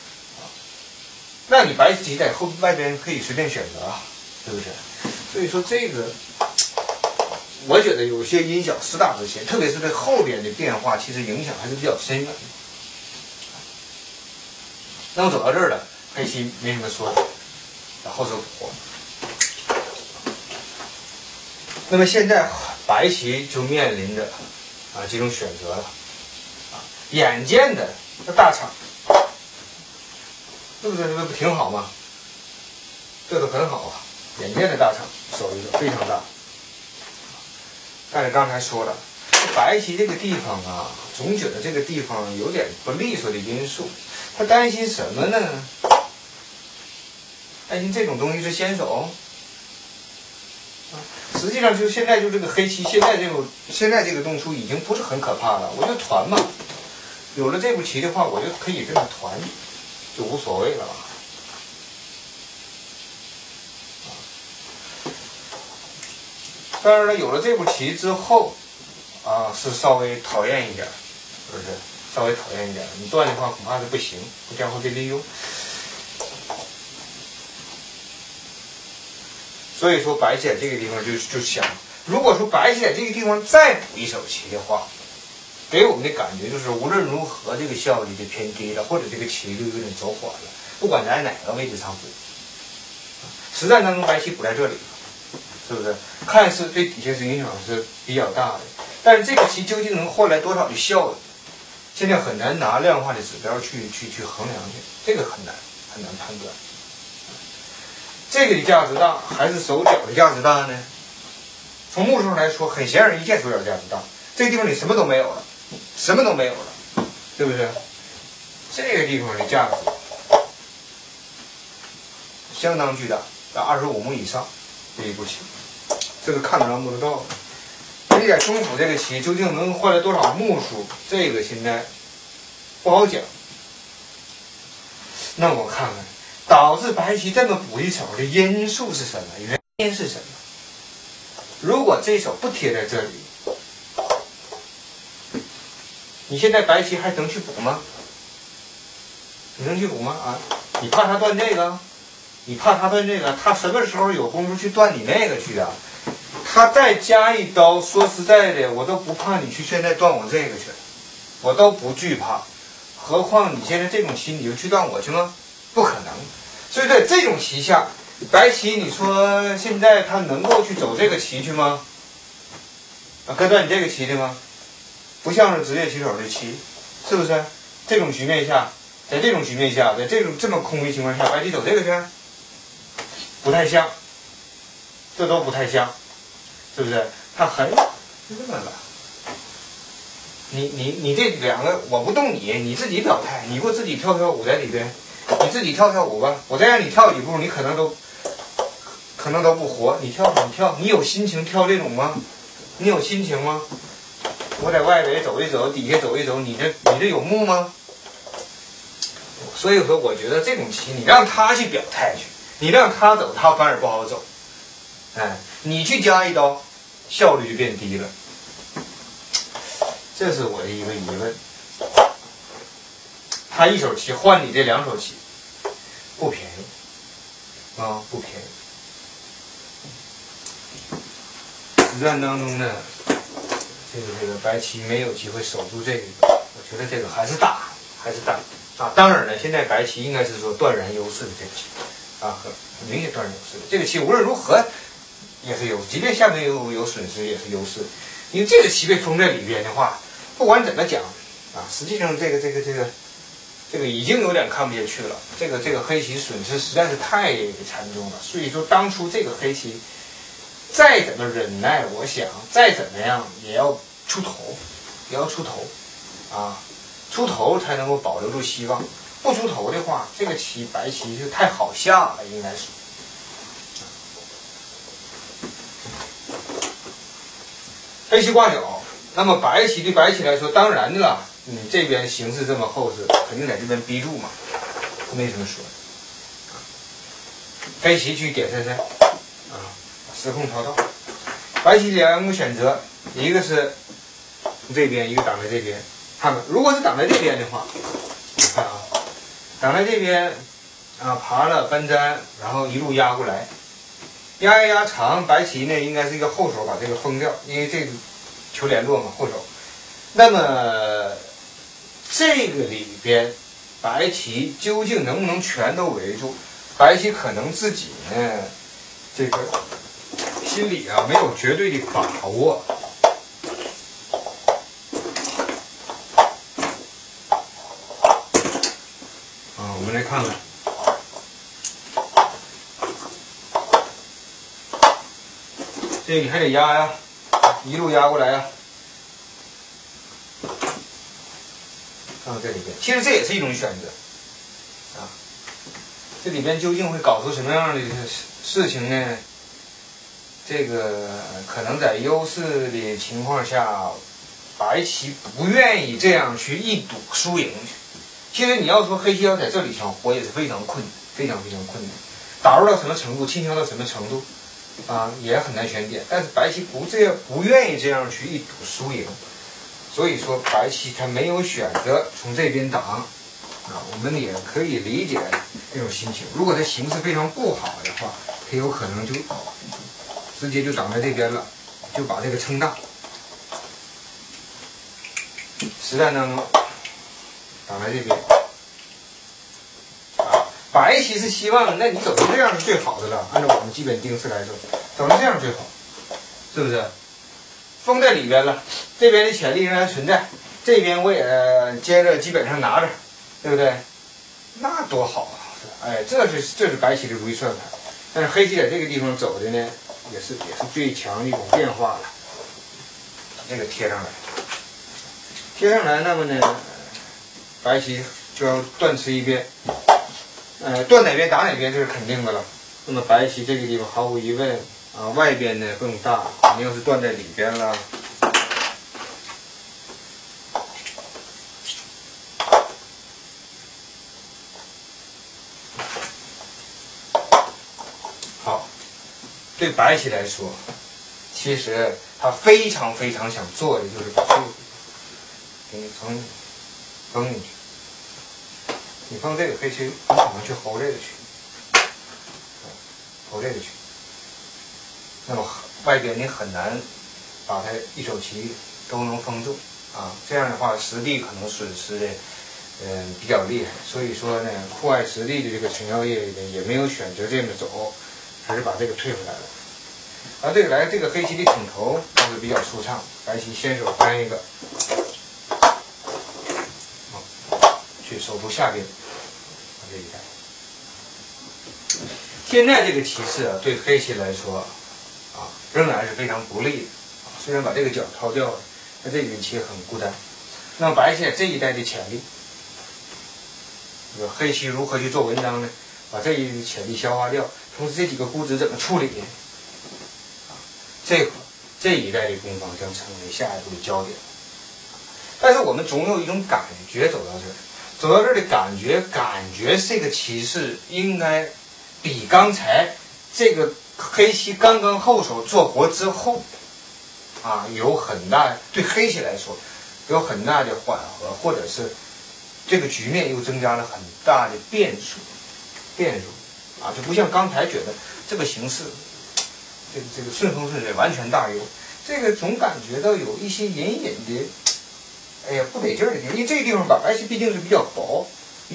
那你白棋在后外边可以随便选择啊，是不是？所以说这个，我觉得有些因小失大之嫌，特别是对后边的变化，其实影响还是比较深远的。那么走到这儿了，黑棋没什么说的，然后手补活。那么现在白棋就面临着这种选择了眼见的这大场，是不是？这不挺好吗？这个很好啊，眼见的大场，手一个非常大。但是刚才说了，白棋这个地方啊，总觉得这个地方有点不利索的因素。他担心什么呢？担心这种东西是先手。实际上就现在就这个黑棋，现在这个动出已经不是很可怕了。我就团嘛，有了这步棋的话，我就可以这么团，就无所谓了吧。当然了，有了这步棋之后，是稍微讨厌一点，是不是？稍微讨厌一点，你断的话恐怕是不行，这样会被利用。所以说白棋在这个地方就想，如果说白棋在这个地方再补一手棋的话，给我们的感觉就是无论如何这个效率就偏低了，或者这个棋就有点走缓了，不管在哪个位置上补。实战当中白棋补在这里，是不是？看似对底下是影响是比较大的，但是这个棋究竟能换来多少的效率，现在很难拿量化的指标去衡量去，这个很难判断。这个的价值大还是手脚的价值大呢？从目数上来说，很显而易见手脚价值大。这个地方你什么都没有了，什么都没有了，对不对？这个地方的价值相当巨大，在25目以上这一步棋，这个看得着摸得到。你在中府这个棋究竟能换来多少目数，这个现在不好讲。那我看看导致白棋这么补一手的因素是什么？原因是什么？如果这手不贴在这里，你现在白棋还能去补吗？你能去补吗？你怕他断这个？你怕他断这个？他什么时候有功夫去断你那个去啊？他再加一刀，说实在的，我都不怕你去现在断我这个去，我都不惧怕。何况你现在这种棋，你就去断我去吗？不可能。所以在这种棋下，白棋你说现在他能够去走这个棋去吗？跟断你这个棋的吗？不像是职业棋手的棋，是不是？这种局面下，在这种局面下，在这么空的情况下，白棋走这个去，不太像，这都不太像，是不是？他很就这么了。你这两个我不动你，你自己表态，你给我自己跳舞在里边，你自己跳舞吧，我再让你跳几步，你可能都不活。你跳，你有心情跳这种吗？你有心情吗？我在外围走一走，底下走一走，你这有目吗？所以说，我觉得这种棋，你让他去表态去，你让他走，他反而不好走。你去加一刀，效率就变低了。这是我的一个疑问。他一手棋换你这两手棋，不便宜不便宜。实战当中呢，这个白棋没有机会守住这个，我觉得这个还是大。当然了，现在白棋应该是说断然优势的这个棋很明显断然优势的这个棋，无论如何也是有，即便下面有损失也是优势。因为这个棋被封在里边的话，不管怎么讲实际上这个
这个已经有点看不下去了。这个黑棋损失实在是太惨重了，所以说当初这个黑棋再怎么忍耐，我想再怎么样也要出头，也要出头啊，出头才能够保留住希望。不出头的话，这个棋白棋就太好下了，应该是。黑棋挂角，那么白棋对白棋来说，当然的了，你这边形势这么厚实，肯定在这边逼住嘛，没什么说的。黑棋去点3-3，失控逃到。白棋两个选择，一个是从这边，一个挡在这边。看看，如果是挡在这边的话，你看啊，挡在这边爬了翻粘，然后一路压过来。压长，白棋呢应该是一个后手把这个封掉，因为这个求联络嘛，后手。那么这个里边，白棋究竟能不能全都围住？白棋可能自己呢，这个心里没有绝对的把握。我们来看看。这个你还得压呀，一路压过来呀。看看这里边，其实这也是一种选择啊。这里边究竟会搞出什么样的事情呢？这个可能在优势的情况下，白棋不愿意这样去一赌输赢去。其实你要说黑棋要在这里想活也是非常困难，非常困难。打入到什么程度，轻巧到什么程度？也很难选点，但是白棋不愿意这样去一赌输赢，所以说白棋他没有选择从这边挡我们也可以理解这种心情。如果他形势非常不好的话，他有可能就直接就挡在这边了，就把这个撑大。实战当中挡在这边白棋是希望，那你走成这样是最好的了。按照我们基本定式来说，走成这样最好，是不是？封在里边了，这边的潜力仍然存在，这边我也接着基本上拿着，对不对？那多好啊！哎，这是白棋的如意算盘。但是黑棋在这个地方走的呢，也是最强的一种变化了。把这个贴上来，那么呢，白棋就要断吃一边。断哪边打哪边这是肯定的了。那么白棋这个地方毫无疑问外边呢更大，肯定是断在里边了。好，对白棋来说，其实他非常想做的就是把这个给你封进去。你放这个黑棋，你可能去侯这个去，那么外边你很难把它一手棋都能封住这样的话实地可能损失的比较厉害。所以说呢，酷爱实地的这个陈耀烨呢也没有选择这么走，还是把这个退回来了。而这个黑棋的挺头倒是比较舒畅，白棋先手翻一个，去守住下边。这一带，现在这个棋势对黑棋来说仍然是非常不利的虽然把这个角掏掉了，但这个棋很孤单。那么白棋这一带的潜力，黑棋如何去做文章呢？把这一潜力消化掉，同时这几个孤子怎么处理呢？这一带的攻防将成为下一步的焦点。但是我们总有一种感觉走到这儿的感觉这个棋势应该比刚才这个黑棋刚刚后手做活之后有很大，对黑棋来说有很大的缓和，或者是这个局面又增加了很大的变数就不像刚才觉得这个形势这个顺风顺水完全大优，这个总感觉到有一些隐隐的不得劲儿的地方，因为这个地方白棋毕竟是比较薄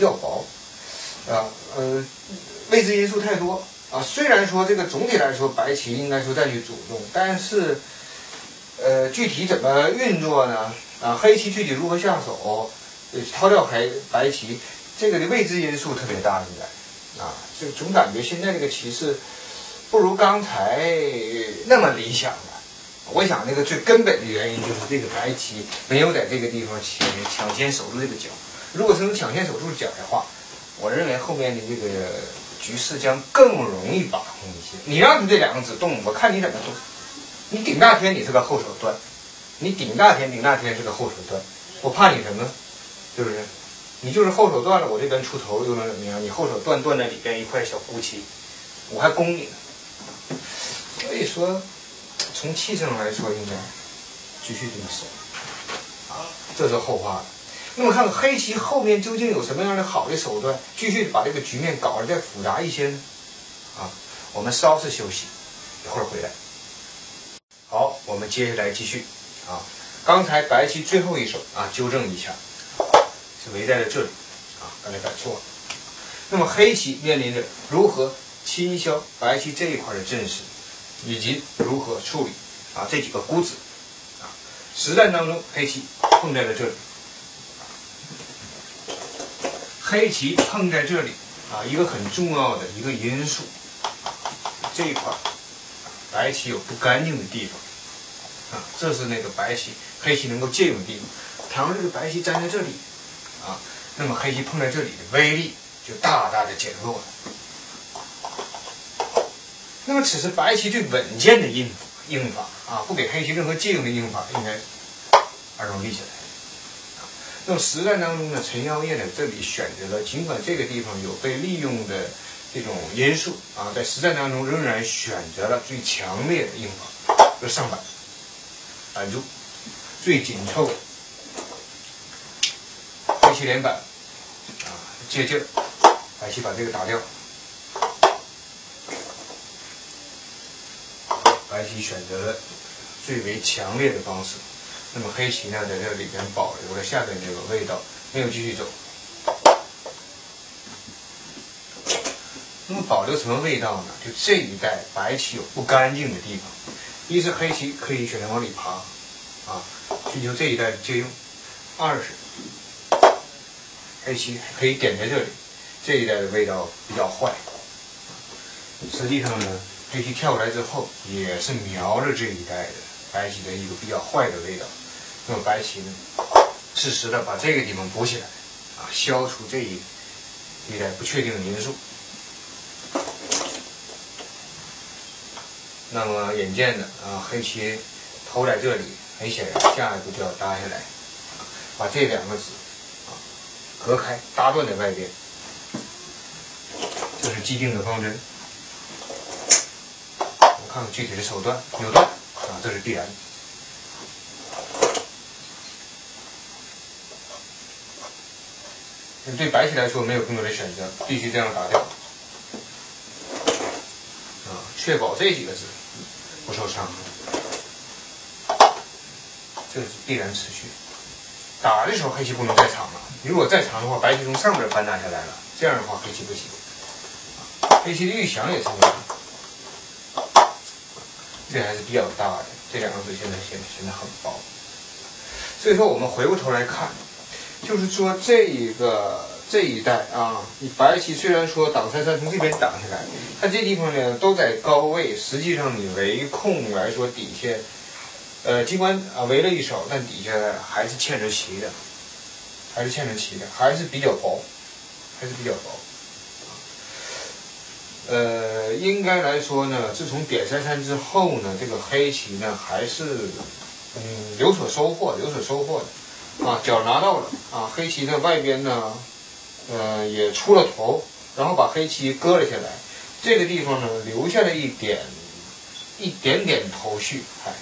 未知因素太多虽然说这个总体来说白棋应该说占据主动，但是具体怎么运作呢？黑棋具体如何下手，掏掉白棋， 这个的未知因素特别大，应该啊，就总感觉现在这个棋势不如刚才那么理想了。我想那个最根本的原因就是这个白棋没有在这个地方抢先守住这个角。如果是能抢先守住角的话，我认为后面的这个局势将更容易把控一些。你让他这两个子动，我看你怎么动。你顶大天你是个后手段，你顶大天是个后手段，我怕你什么？是不是？你就是后手段了，我这边出头又能怎么样？你后手断在里边一块小孤棋，我还攻你呢。所以说，从气上来说，应该继续这么守啊，这是后话了。那么看看黑棋后面究竟有什么样的好的手段，继续把这个局面搞得再复杂一些呢？啊，我们稍事休息，一会儿回来。好，我们接下来继续啊。刚才白棋最后一手啊，纠正一下，是围在了这里啊，刚才摆错了。那么黑棋面临着如何清消白棋这一块的阵势，以及如何处理啊这几个孤子啊。实战当中，黑棋碰在了这里。黑棋碰在这里啊，一个很重要的一个因素，这一块白棋有不干净的地方啊，这是那个黑棋能够借用的地方。倘若这个白棋站在这里啊，那么黑棋碰在这里的威力就大大的减弱了。那么此时白棋最稳健的应法啊，不给黑棋任何借用的应法，应该二手立起来。那么实战当中呢，陈耀烨呢这里选择了，尽管这个地方有被利用的这种因素啊，在实战当中仍然选择了最强烈的应法，就是上板板住，最紧凑的黑棋连板啊，借劲儿，白棋把这个打掉。白棋选择了最为强烈的方式。那么黑棋呢，在这里边保留了下边这个味道，没有继续走。那么保留什么味道呢？就这一带白棋有不干净的地方，一是黑棋可以选择往里爬，啊，寻求这一带的借用；二是黑棋可以点在这里，这一带的味道比较坏。实际上呢，黑棋跳过来之后，也是瞄着这一带的白棋的一个比较坏的味道。那么白棋呢，适时的把这个地方补起来，啊，消除这一带不确定的因素。那么眼见的啊，黑棋头在这里，很显然下一步就要搭下来，把这两个子啊隔开，搭断在外边，这是既定的方针。我看看具体的手段，扭断啊，这是必然的。对白棋来说没有更多的选择，必须这样打掉，啊，确保这几个子不受伤害，这是必然持续。打的时候黑棋不能再长了，如果再长的话，白棋从上边反打下来了，这样的话黑棋不行，黑棋的预想也成问题，这还是比较大的，这两个子现在很薄，所以说我们回过头来看。就是说这一带啊，你白棋虽然说挡3-3从这边挡下来，它这地方呢都在高位，实际上你围控来说底下，尽管啊围了一手，但底下还是欠着棋的，还是比较薄，应该来说呢，自从点3-3之后呢，这个黑棋呢还是有所收获的。啊，角拿到了啊，黑棋的外边呢，也出了头，然后把黑棋割了下来，这个地方呢留下了一点点头绪，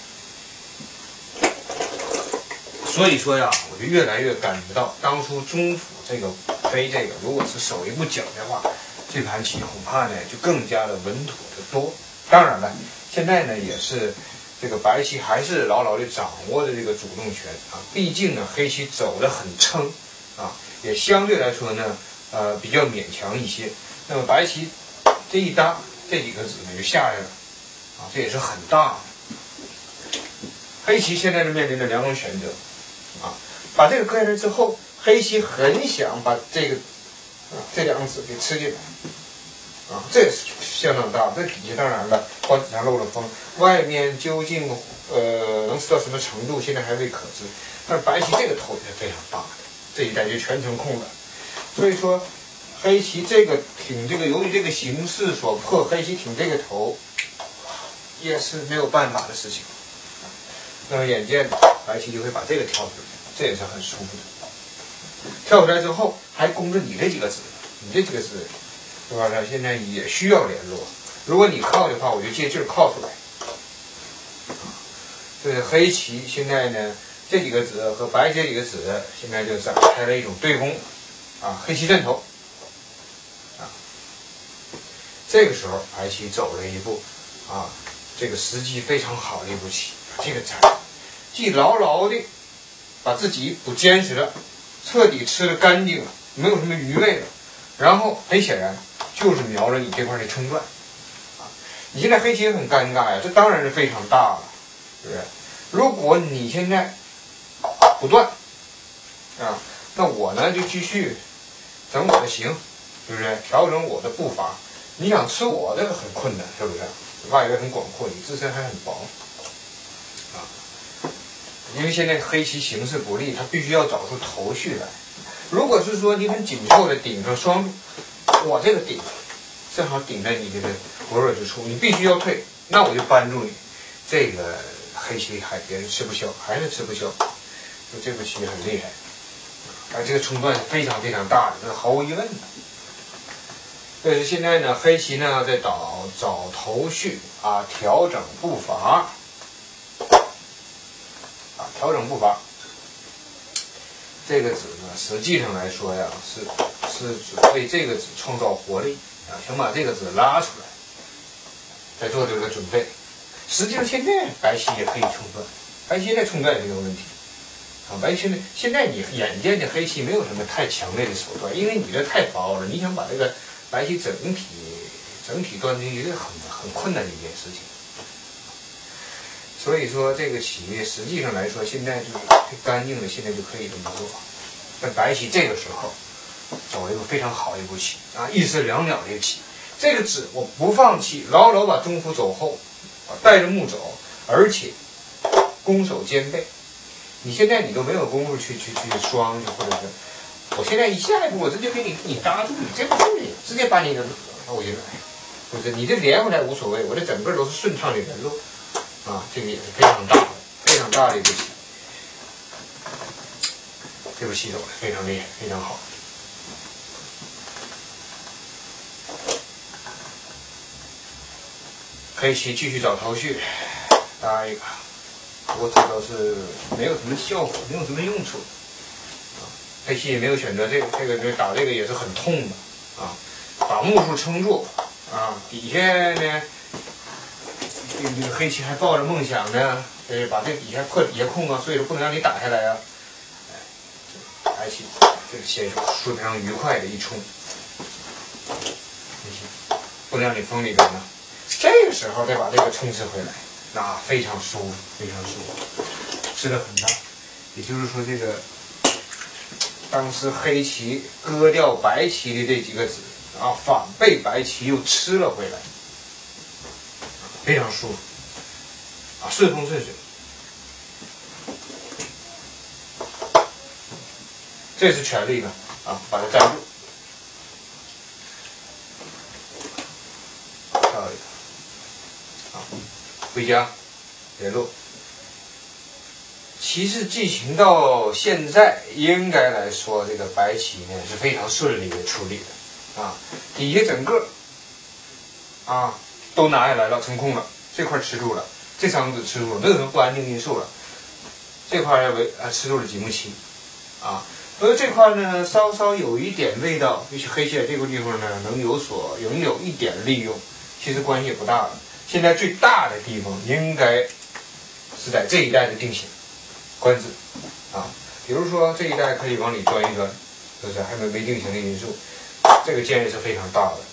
所以说呀，我就越来越感觉到，当初中府这个飞这个，如果是守一步角的话，这盘棋恐怕呢就更加的稳妥的多。当然了，现在呢也是。这个白棋还是牢牢地掌握着这个主动权啊，毕竟呢黑棋走得很撑啊，也相对来说呢比较勉强一些。那么白棋这一搭，这几个子呢就下来了啊，这也是很大的。黑棋现在是面临着两种选择啊，把这个割下来之后，黑棋很想把这个这两个子给吃进来。这是相当大，这底下当然了，花纸上漏了风，外面究竟能吃到什么程度，现在还未可知。但是白棋这个头是非常大的，这一带就全程空了。所以说，黑棋这个挺这个，由于这个形势所迫，黑棋挺这个头也是没有办法的事情。那么眼见白棋就会把这个跳出来，这也是很舒服的。跳出来之后，还攻着你这几个子，你这几个子。是吧？现在也需要联络。如果你靠的话，我就借劲儿靠出来。这是黑棋现在呢，这几个子和白这几个子现在就展开了一种对攻，黑棋阵头。这个时候白棋走了一步，这个时机非常好的一步棋，把这个斩，既牢牢的把自己补坚实了，彻底吃了干净了，没有什么余味了。然后很显然就是瞄着你这块的冲断，你现在黑棋也很尴尬呀，这当然是非常大了，是不是？如果你现在不断，那我呢就继续整我的形，是不是？调整我的步伐。你想吃我这个很困难，是不是？外围很广阔，你自身还很薄，因为现在黑棋形势不利，他必须要找出头绪来。如果是说你很紧凑的顶上双，我这个顶正好顶在你这个薄弱之处，你必须要退，那我就扳住你。这个黑棋也是吃不消，还是吃不消。就这步棋很厉害，而这个冲断是非常非常大的，这是毫无疑问的。但是现在呢，黑棋呢在找头绪调整步伐，调整步伐。这个子呢，实际上来说呀，是为这个子创造活力想把这个子拉出来，再做这个准备。实际上现在白棋也可以冲断，白棋现在冲断也没有问题白棋呢，现在你眼见的黑棋没有什么太强烈的手段，因为你这太薄了，你想把这个白棋整体断定，也是很困难的一件事情。所以说这个棋实际上来说，现在就是干净的，现在就可以这么做。但白棋这个时候走了一个非常好的一步棋一石两鸟的一个棋。这个子我不放弃，牢牢把中府走后，带着木走，而且攻守兼备。你现在你都没有功夫去双，或者是我现在下一步我直接给你搭住你，这不是你直接把你的我就来，不是你这连回来无所谓，我这整个都是顺畅的连路。这个也是非常大的一步棋，这步棋走的非常厉害，非常好。黑棋继续找头绪，搭一个，我知道是没有什么效果，没有什么用处。黑棋也没有选择这个打这个也是很痛的把目数撑住底下呢。这个黑棋还抱着梦想呢，把这底下破底下空所以说不能让你打下来白棋这个先手非常愉快的一冲，不能让你封里边呢。这个时候再把这个冲刺回来，那非常舒服，非常舒服，吃的很大。也就是说，这个当时黑棋割掉白棋的这几个子反被白棋又吃了回来。非常舒服顺风顺水。这是全力的把它站住，跳一个回家联络。棋势进行到现在，应该来说这个白棋呢是非常顺利的处理的底下整个都拿下来了，成空了，这块吃住了，这3个子吃住了，没有什么不安定因素了。这块吃住了几目棋所以这块呢稍稍有一点味道，也许黑棋在这个地方呢能有一点利用，其实关系也不大了。现在最大的地方应该是在这一带的定型官子比如说这一带可以往里钻一钻，是不是？还没定型的因素，这个建议是非常大的。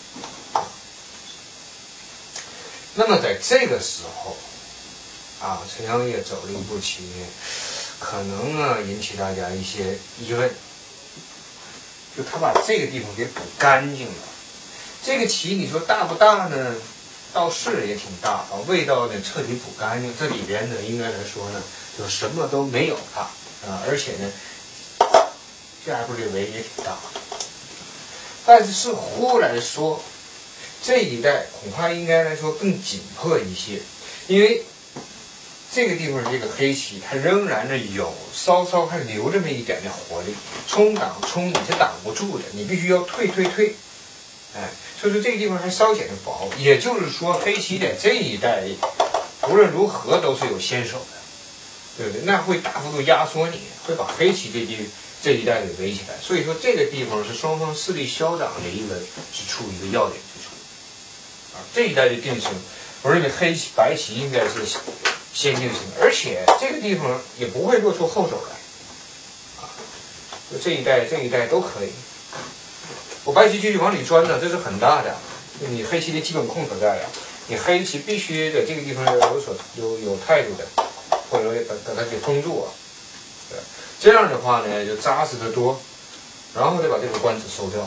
那么在这个时候陈阳业走了一步棋，可能引起大家一些疑问就他把这个地方给补干净了。这个棋你说大不大呢？倒是也挺大啊，味道呢彻底补干净。这里边呢，应该来说呢，就什么都没有它啊，而且呢，下边这围也挺大。但是似乎来说，这一带恐怕应该来说更紧迫一些，因为这个地方这个黑棋它仍然是有稍稍还留这么一点的活力，冲挡冲你是挡不住的，你必须要退，哎，所以说这个地方还稍显得薄。也就是说，黑棋在这一带无论如何都是有先手的，对不对？那会大幅度压缩你，会把黑棋这一带给围起来。所以说这个地方是双方势力消长的一个之处，一个要点之处。啊，这一带的定性，我认为白棋应该是先定性，而且这个地方也不会落出后手来。啊，就这一带都可以。我白棋继续往里钻呢，这是很大的。你黑棋的基本控所在啊，你黑棋必须在这个地方有态度的，或者把它给封住啊。对，这样的话呢，就扎实得多，然后再把这个官子收掉。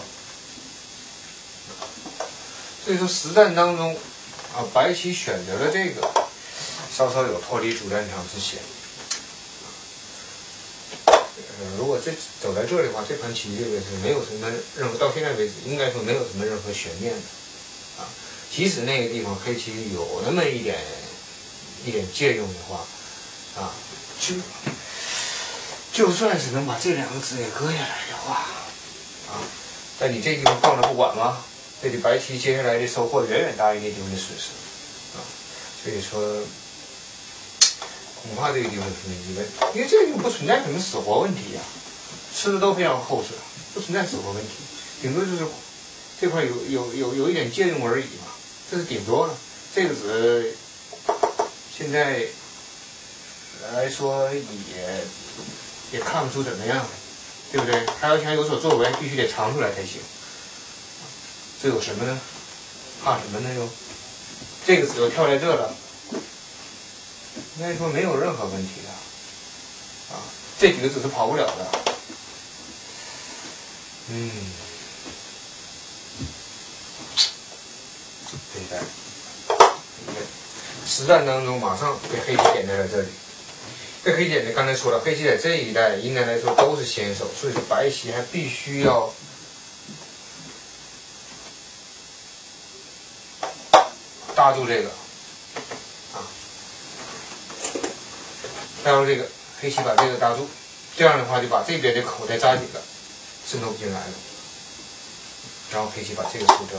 所以说实战当中啊，白棋选择了这个，稍稍有脱离主战场之嫌。如果走在这儿的话，这盘棋这个是没有什么任何，到现在为止应该说没有什么任何悬念的啊。即使那个地方黑棋有那么一点借用的话啊，就算是能把这两个子给割下来的话啊，在你这地方放着不管吗？这里白棋接下来的收获远远大于那地方的损失啊，所以说。恐怕这个地方是没机会，因为这个地方不存在什么死活问题呀，吃的都非常厚实，不存在死活问题，顶多就是这块有一点借用而已嘛，这是顶多了。这个子现在来说也看不出怎么样，对不对？他要想有所作为，必须得藏出来才行。这有什么呢？怕什么呢？又这个子又跳在这了。应该说没有任何问题的，啊，这几个子是跑不了的，这一带，实战当中马上被黑棋点在了这里，被黑棋点的刚才说了，黑棋在这一带应该来说都是先手，所以说白棋还必须要搭住这个。搭住这个，黑棋把这个搭住，这样的话就把这边的口袋扎紧了，渗透不进来了。然后黑棋把这个收掉，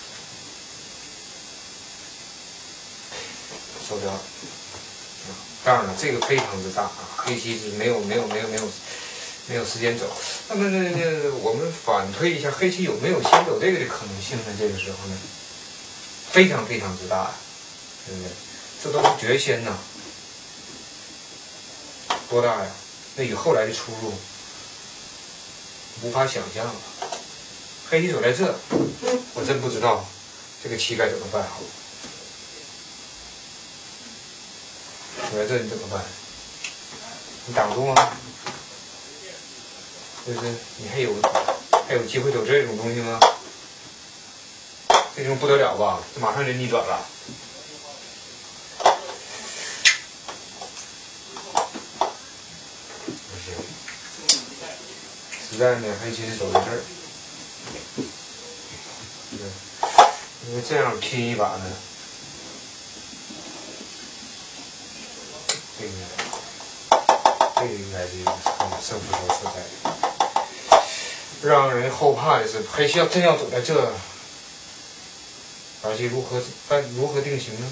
当然了，这个非常之大啊，黑棋是没有时间走。那么我们反推一下，黑棋有没有先走这个的可能性呢？这个时候呢，非常之大呀，对不对？这都是绝先呐。多大呀？那与后来的出入无法想象了。黑棋走在这，我真不知道这个棋该怎么办好。走在这你怎么办？你挡住吗？对不对？你还有机会走这种东西吗？这种不得了吧？这马上就逆转了。实在呢，黑棋是走在这儿，对，因为这样拼一把呢，这个应该是一个胜负手所在。让人后怕的是，黑棋真要走在这，白棋如何定型呢？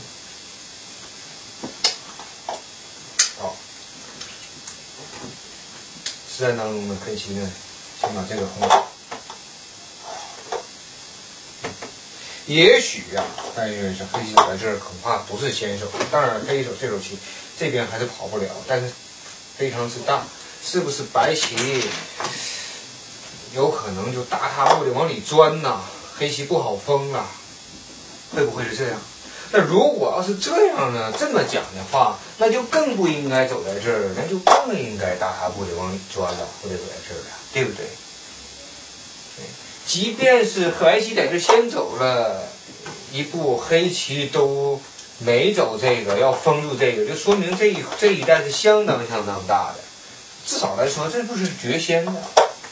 好，实战当中呢，黑棋呢。先把这个轰走。也许呀，但是黑棋走在这儿恐怕不是先手。当然，黑手这手棋这边还是跑不了，但是非常之大，是不是白棋有可能就大踏步的往里钻呐？黑棋不好封啊，会不会是这样？那如果要是这样呢？这么讲的话，那就更不应该走在这儿，那就更应该大踏步的往里钻了，或者走在这儿了，对不对？ 即便是白棋在这先走了一步，黑棋都没走这个，要封住这个，就说明这一带是相当大的，至少来说这就是绝先的。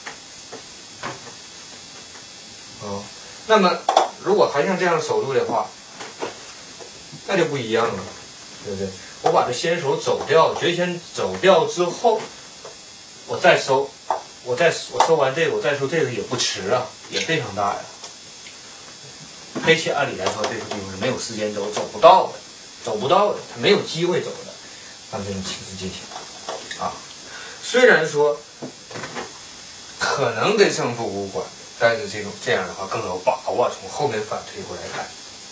那么如果还像这样守住的话，那就不一样了，对不对？我把这先手走掉，绝先走掉之后，我再收，我收完这个，我再收这个也不迟啊，也非常大呀。黑棋按理来说这个地方是没有时间走，走不到的，他没有机会走的。按这种形式进行啊，虽然说可能得胜负无关，但是这样的话更有把握，从后面反推过来看。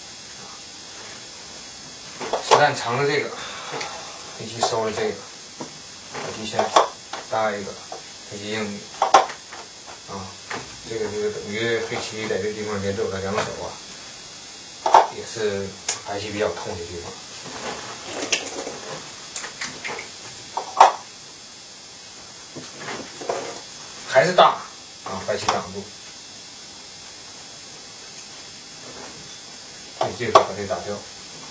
子弹藏了这个，黑棋收了这个，白棋先搭一个，黑棋应啊，这个等于黑棋在这个地方连走了2手啊，也是白棋比较痛的地方。还是大啊，白棋挡住，这个把这打掉。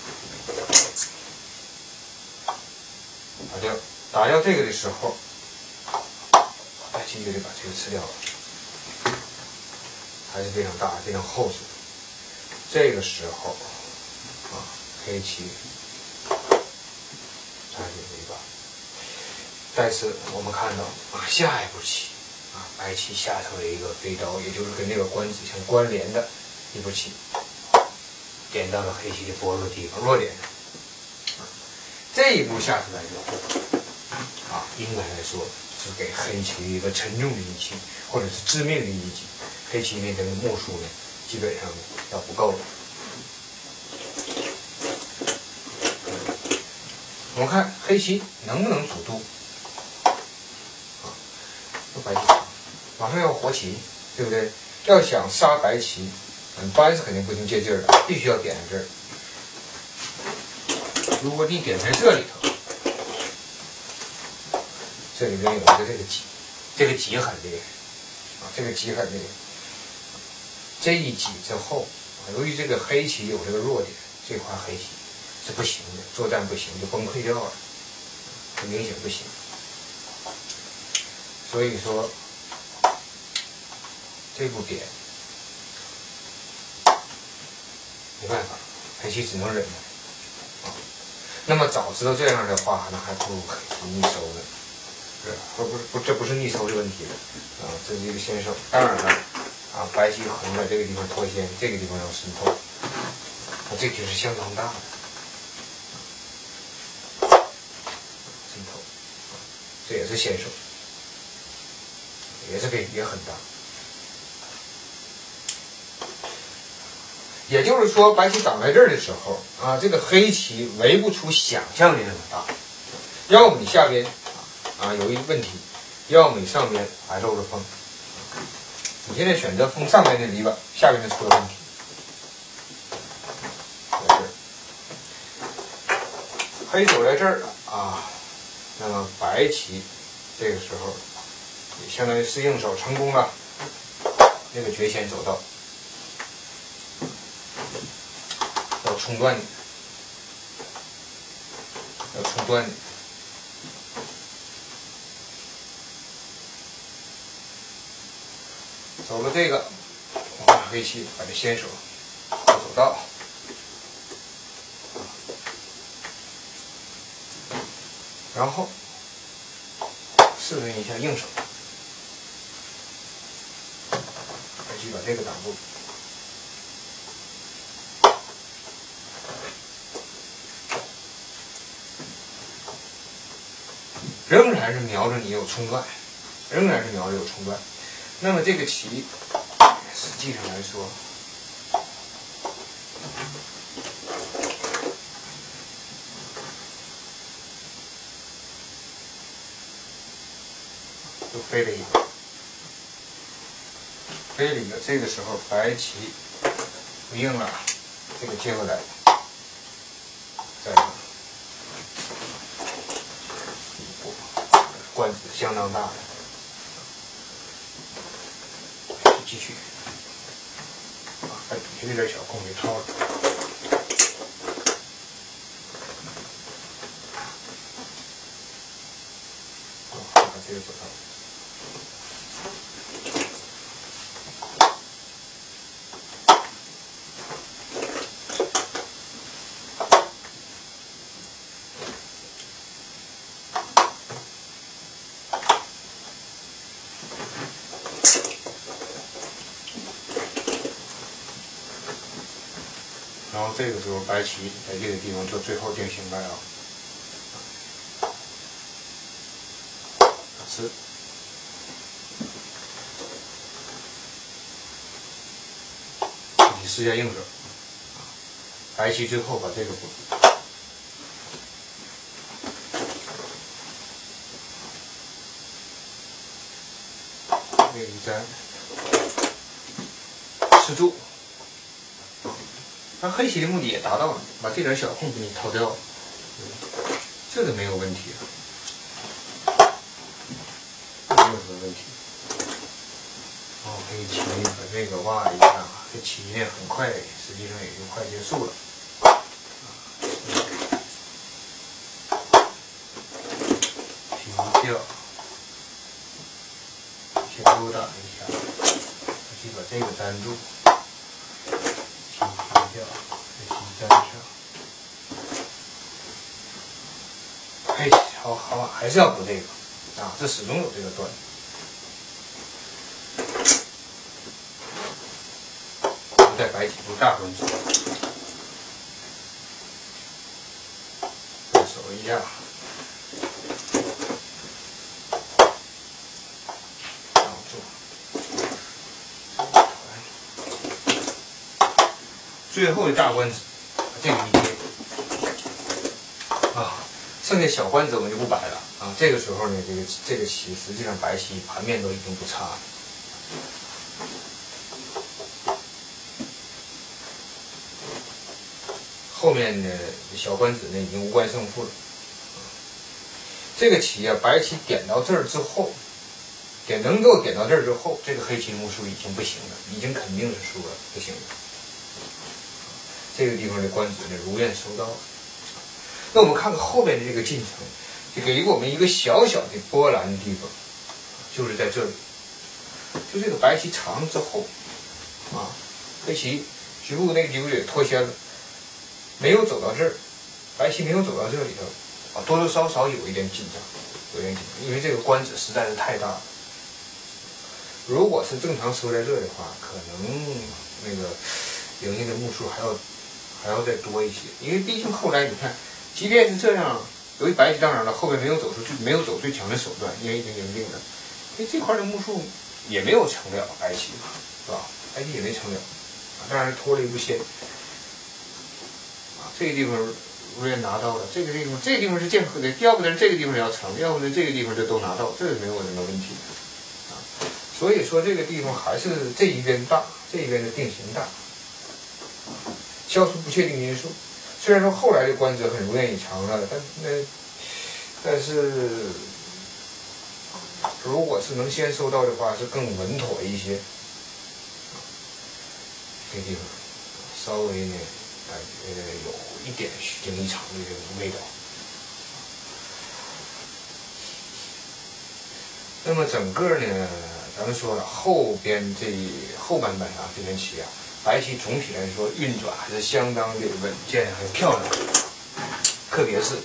打掉这个的时候，白棋就得把这个吃掉了，还是非常大、非常厚实。这个时候啊，黑棋抓紧这一把。再次我们看到啊，下一步棋啊，白棋下出了一个飞刀，也就是跟这个官子相关联的一步棋，点到了黑棋的薄弱地方、弱点上。这一步下出来之后，啊，应该来说是给黑棋一个沉重的一击，或者是致命的一击。黑棋呢，这个目数呢，基本上要不够了。我们看黑棋能不能阻住？啊，白棋马上要活棋，对不对？要想杀白棋，扳是肯定不行接劲儿的，必须要点在这儿。如果你点在这里头，这里边有一个这个挤，这个挤很厉害啊，这个挤很厉害。这一挤之后，由于这个黑棋有这个弱点，这块黑棋是不行的，作战不行就崩溃掉了，很明显不行。所以说，这步点没办法，黑棋只能忍耐。那么早知道这样的话，那还不如逆收呢。这不是逆收的问题啊，这是一个先手。当然了，啊，白棋横在这个地方脱先，这个地方要渗透，那这局是相当大的渗透，这也是先手，也很大。也就是说，白棋挡在这儿的时候啊，这个黑棋围不出想象的那么大。要么你下边啊有一问题，要么你上边还漏着风。你现在选择封上边的篱笆，下边的出了问题。在这儿，黑走在这儿啊，那么白棋这个时候也相当于是应手成功了，这个绝先走到。要冲断你，要冲断你。走了这个，我把黑棋把这先手走到，然后试探一下应手，白棋把这个挡住。仍然是瞄着你有冲断，仍然是瞄着有冲断。那么这个棋，实际上来说，就飞了一个，飞了一个。这个时候白棋不应了，这个接回来，再上。官子相当大的，继吸取。把底下这点小空给掏了。把这个走到。然后这个时候白棋在这个地方做最后定型白啊，是你试下硬手，白棋最后把这个补，这个一粘，吃住。那黑棋的目的也达到了，把这点小空给你掏掉了，这个没有问题了，没有什么问题。黑棋把这个挖一下，这棋呢很快，实际上也就快结束了。棋掉，先勾搭一下，棋把这个粘住。粘上，哎，好，还是要补这个啊，这始终有这个段。带白棋补大棍子，手一下，挡住。最后的大官子，这个一接啊，剩下小官子我们就不摆了啊。这个时候呢，这个棋实际上白棋盘面都已经不差了。后面的小官子呢已经无关胜负了。这个棋啊，白棋点到这儿之后，能够点到这儿之后，这个黑棋的目数已经不行了，已经肯定是输了，不行了。这个地方的官子呢，如愿收到了。那我们看看后边的这个进程，就给我们一个小小的波澜的地方，就是在这里，就这个白棋长之后，啊，黑棋局部那个地方也脱先了，没有走到这儿，白棋没有走到这里头，啊，多多少少有一点紧张，因为这个官子实在是太大了。如果是正常收在这的话，可能那个赢家的目数还要再多一些，因为毕竟后来你看，即便是这样，由于白棋当然了，后边没有走最强的手段，因为已经赢定了，所以这块的目数也没有成了白棋，是吧？白棋也没成了，当然拖了一步线。这个地方如愿拿到了，这个地方是见合的，要不然这个地方要成，要不然这个地方就都拿到，这是没有什么问题的啊。所以说这个地方还是这一边大，这一边的定型大。消除不确定因素，虽然说后来的官子很如愿以偿了，但是如果是能先收到的话，是更稳妥一些。这个地方稍微呢，感觉有一点虚惊一场的这种味道。那么整个呢，咱们说了后半啊，这边棋啊。白棋总体来说运转还是相当的稳健，很漂亮。特别是，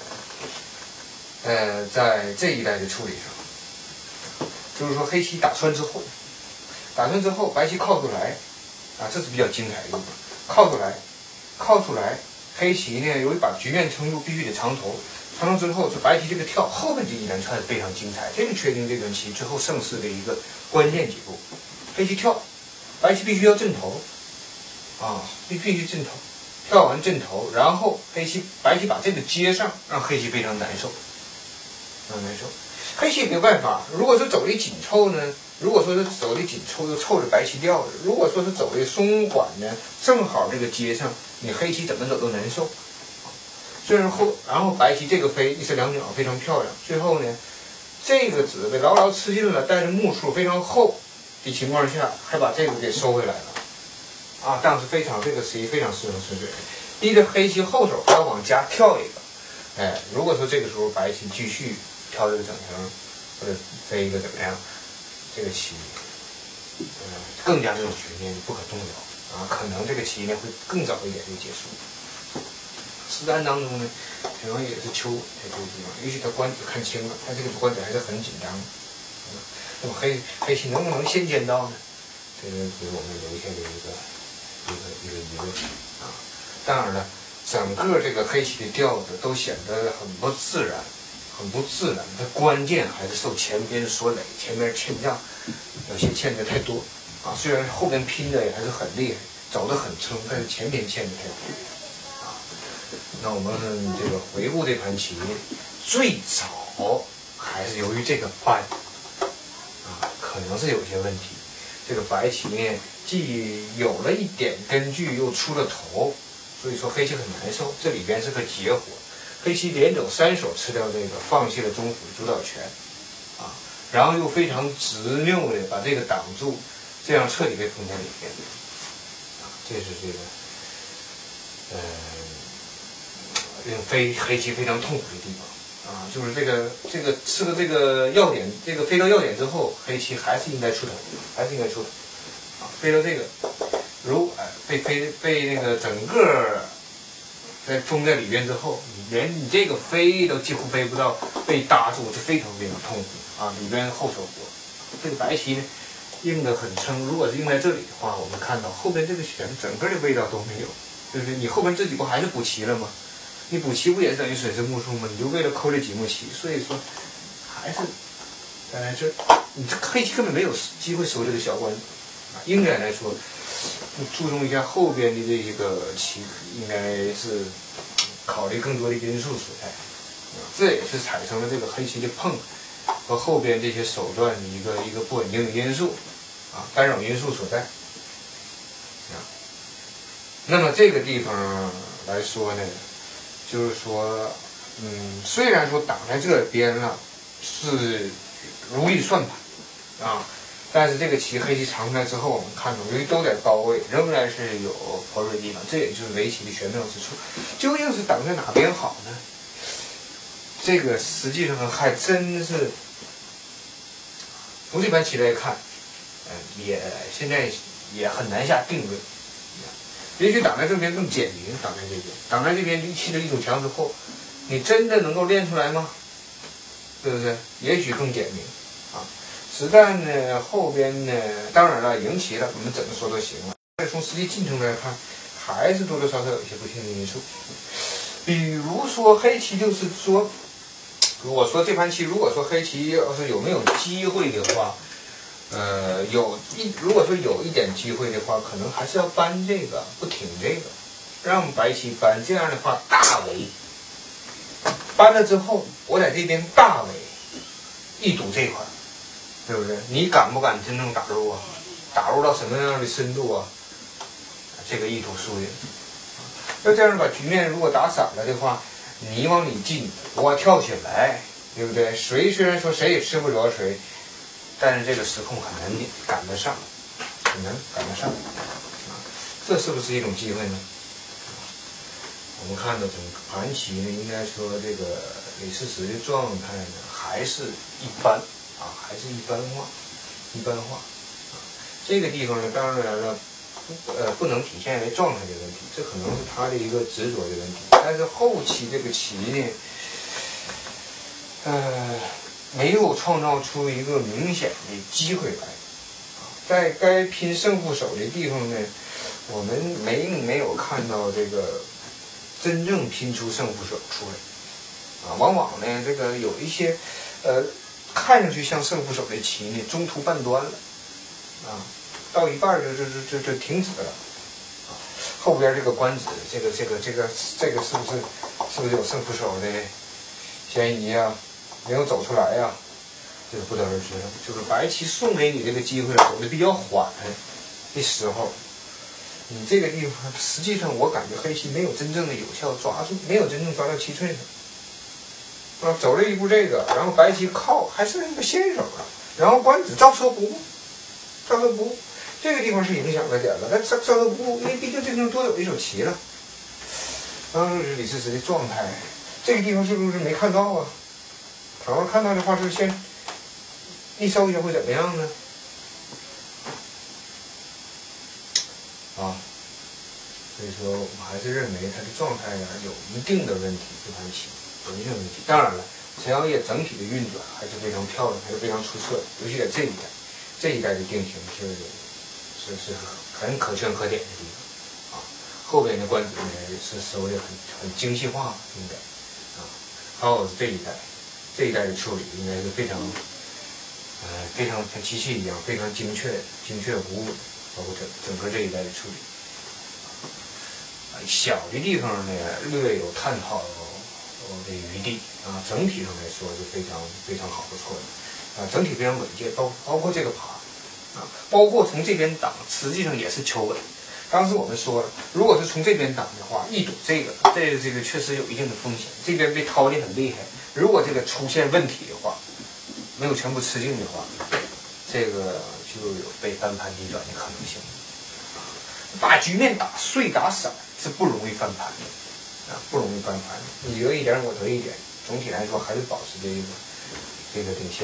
在这一带的处理上，就是说黑棋打穿之后，白棋靠出来，啊，这是比较精彩的一部分。靠出来，黑棋呢，由于把局面撑住，必须得长头。长头之后，是白棋这个跳后面这一连串非常精彩，这个确定这段棋最后胜势的一个关键几步。黑棋跳，白棋必须要阵头。啊，必须阵头，跳完阵头，然后白棋把这个接上，让黑棋非常难受，黑棋也没有办法。如果说走的紧凑呢，又凑着白棋掉了；如果说是走的松缓呢，正好这个接上，你黑棋怎么走都难受。然后白棋这个飞一石两鸟非常漂亮。最后呢，这个子被牢牢吃进了，但是目数非常厚， 的情况下，还把这个给收回来了，啊，当时这个棋非常适合吃水，逼着黑棋后手还要往家跳一个，哎，如果说这个时候白棋继续跳这个整形，或者飞一个怎么样，这个棋，更加这种局面不可动摇啊，可能这个棋呢会更早一点就结束。实战当中呢，平王也是秋在这个地方，也许他官子看清了，他这个官子还是很紧张的。那么黑棋能不能先见到呢？这个给我们留下的一个疑问啊。当然了，整个这个黑棋的调子都显得很不自然，很不自然。它关键还是受前边所累，前边欠仗有些欠的太多啊。虽然后边拼的也还是很厉害，走得很撑，但是前边欠的太多啊。那我们这个回顾这盘棋，最早还是由于这个班。可能是有些问题，这个白棋呢，既有了一点根据，又出了头，所以说黑棋很难受。这里边是个结果，黑棋连走3手吃掉这个，放弃了中府主导权，啊，然后又非常执拗的把这个挡住，这样彻底被封在里边，啊，这是这个令黑棋非常痛苦的地方。啊，就是这个吃了这个要点，这个飞到要点之后，黑棋还是应该出头，还是应该出头。啊，飞到这个，被那个整个在封在里边之后，连你这个飞都几乎飞不到，被搭住，这非常非常痛苦啊！里边后手活，这个白棋呢硬得很撑。如果是硬在这里的话，我们看到后边这个旋整个的味道都没有，就是你后边自己不还是补齐了吗？你补棋不也是等于损失目数吗？你就为了抠这几目棋，所以说还是在这，你这黑棋根本没有机会收这个小官子啊。应该来说，注重一下后边的这个棋，应该是考虑更多的因素所在。这也是产生了这个黑棋的碰和后边这些手段的一个不稳定的因素啊，干扰因素所在。啊，那么这个地方来说呢？就是说，虽然说挡在这边了，是如意算盘，啊，但是这个棋黑棋藏出来之后，我们看到由于都在高位，仍然是有薄弱的地方，这也就是围棋的玄妙之处。究竟是挡在哪边好呢？这个实际上还真是从这盘棋来看，现在也很难下定论。也许挡在这边更简明，挡在这边离弃了一堵墙之后，你真的能够练出来吗？对不对？也许更简明啊。实战呢，后边呢，当然了，赢棋了，我们怎么说都行了。但从实际进程来看，还是多多少少有一些不幸的因素。比如说黑棋，就是说，如果说这盘棋，如果说黑棋要是有没有机会的话。如果说有一点机会的话，可能还是要搬这个，不挺这个，让白棋搬。这样的话，大围搬了之后，我在这边大围一堵这块，对不对？你敢不敢真正打入啊？打入到什么样的深度啊？这个一堵输赢。要这样把局面如果打散了的话，你往里进，我跳起来，对不对？虽然说谁也吃不着谁。但是这个时空很难赶得上，这是不是一种机会呢？我们看到整个盘棋呢，应该说这个李世石的状态呢，还是一般啊，还是一般化。这个地方呢，当然了，不能体现为状态的问题，这可能是他的一个执着的问题。但是后期这个棋呢，没有创造出一个明显的机会来，在该拼胜负手的地方呢，我们没有看到这个真正拼出胜负手出来，啊，往往呢这个有一些看上去像胜负手的棋呢，中途半端了，啊，到一半就停止了，啊，后边这个官子，这个是不是有胜负手的嫌疑啊？没有走出来呀，这个不得而知了。就是白棋送给你这个机会走的比较缓的时候，你这个地方实际上我感觉黑棋没有真正的有效抓住，没有真正抓到棋寸上。啊，走了一步这个，然后白棋靠还是那个先手了，然后官子照说不误， 赵策不误，这个地方是影响了点了，但赵策不误，因为毕竟这地方多有一手棋了。当时是李世石的状态，这个地方是不是没看到啊？倘若看到的话，是先一收一下会怎么样呢？啊，所以说我们还是认为他的状态呢有一定的问题，这盘棋有一定的问题。当然了，陈阳业整体的运转还是非常漂亮，还是非常出色的，尤其在这一代的定型是很可圈可点的地方啊。后边的官子呢是收的很精细化，应该啊，还有这一代的处理应该是非常像机器一样非常精确无误的，包括整个这一代的处理。小的地方呢略有探讨的余地啊，整体上来说是非常好不错的啊，整体非常稳健，包括这个爬啊，包括从这边挡，实际上也是求稳。当时我们说了，如果是从这边挡的话，一堵这个确实有一定的风险，这边被掏得很厉害。如果这个出现问题的话，没有全部吃净的话，这个就有被翻盘逆转的可能性。把局面打碎打散是不容易翻盘的啊，不容易翻盘的。你得一点，我得一点，总体来说还是保持这个领先。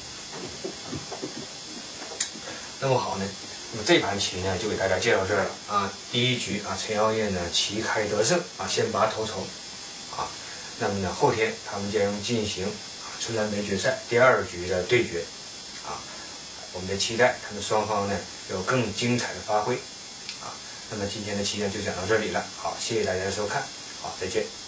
那么好呢，那么这盘棋呢就给大家介绍这儿了啊。第一局啊，陈耀业呢旗开得胜啊，先拔头筹啊。那么呢，后天他们将进行春兰杯决赛第2局的对决啊。我们的期待他们双方呢有更精彩的发挥啊。那么今天的棋呢就讲到这里了，好，谢谢大家的收看，好，再见。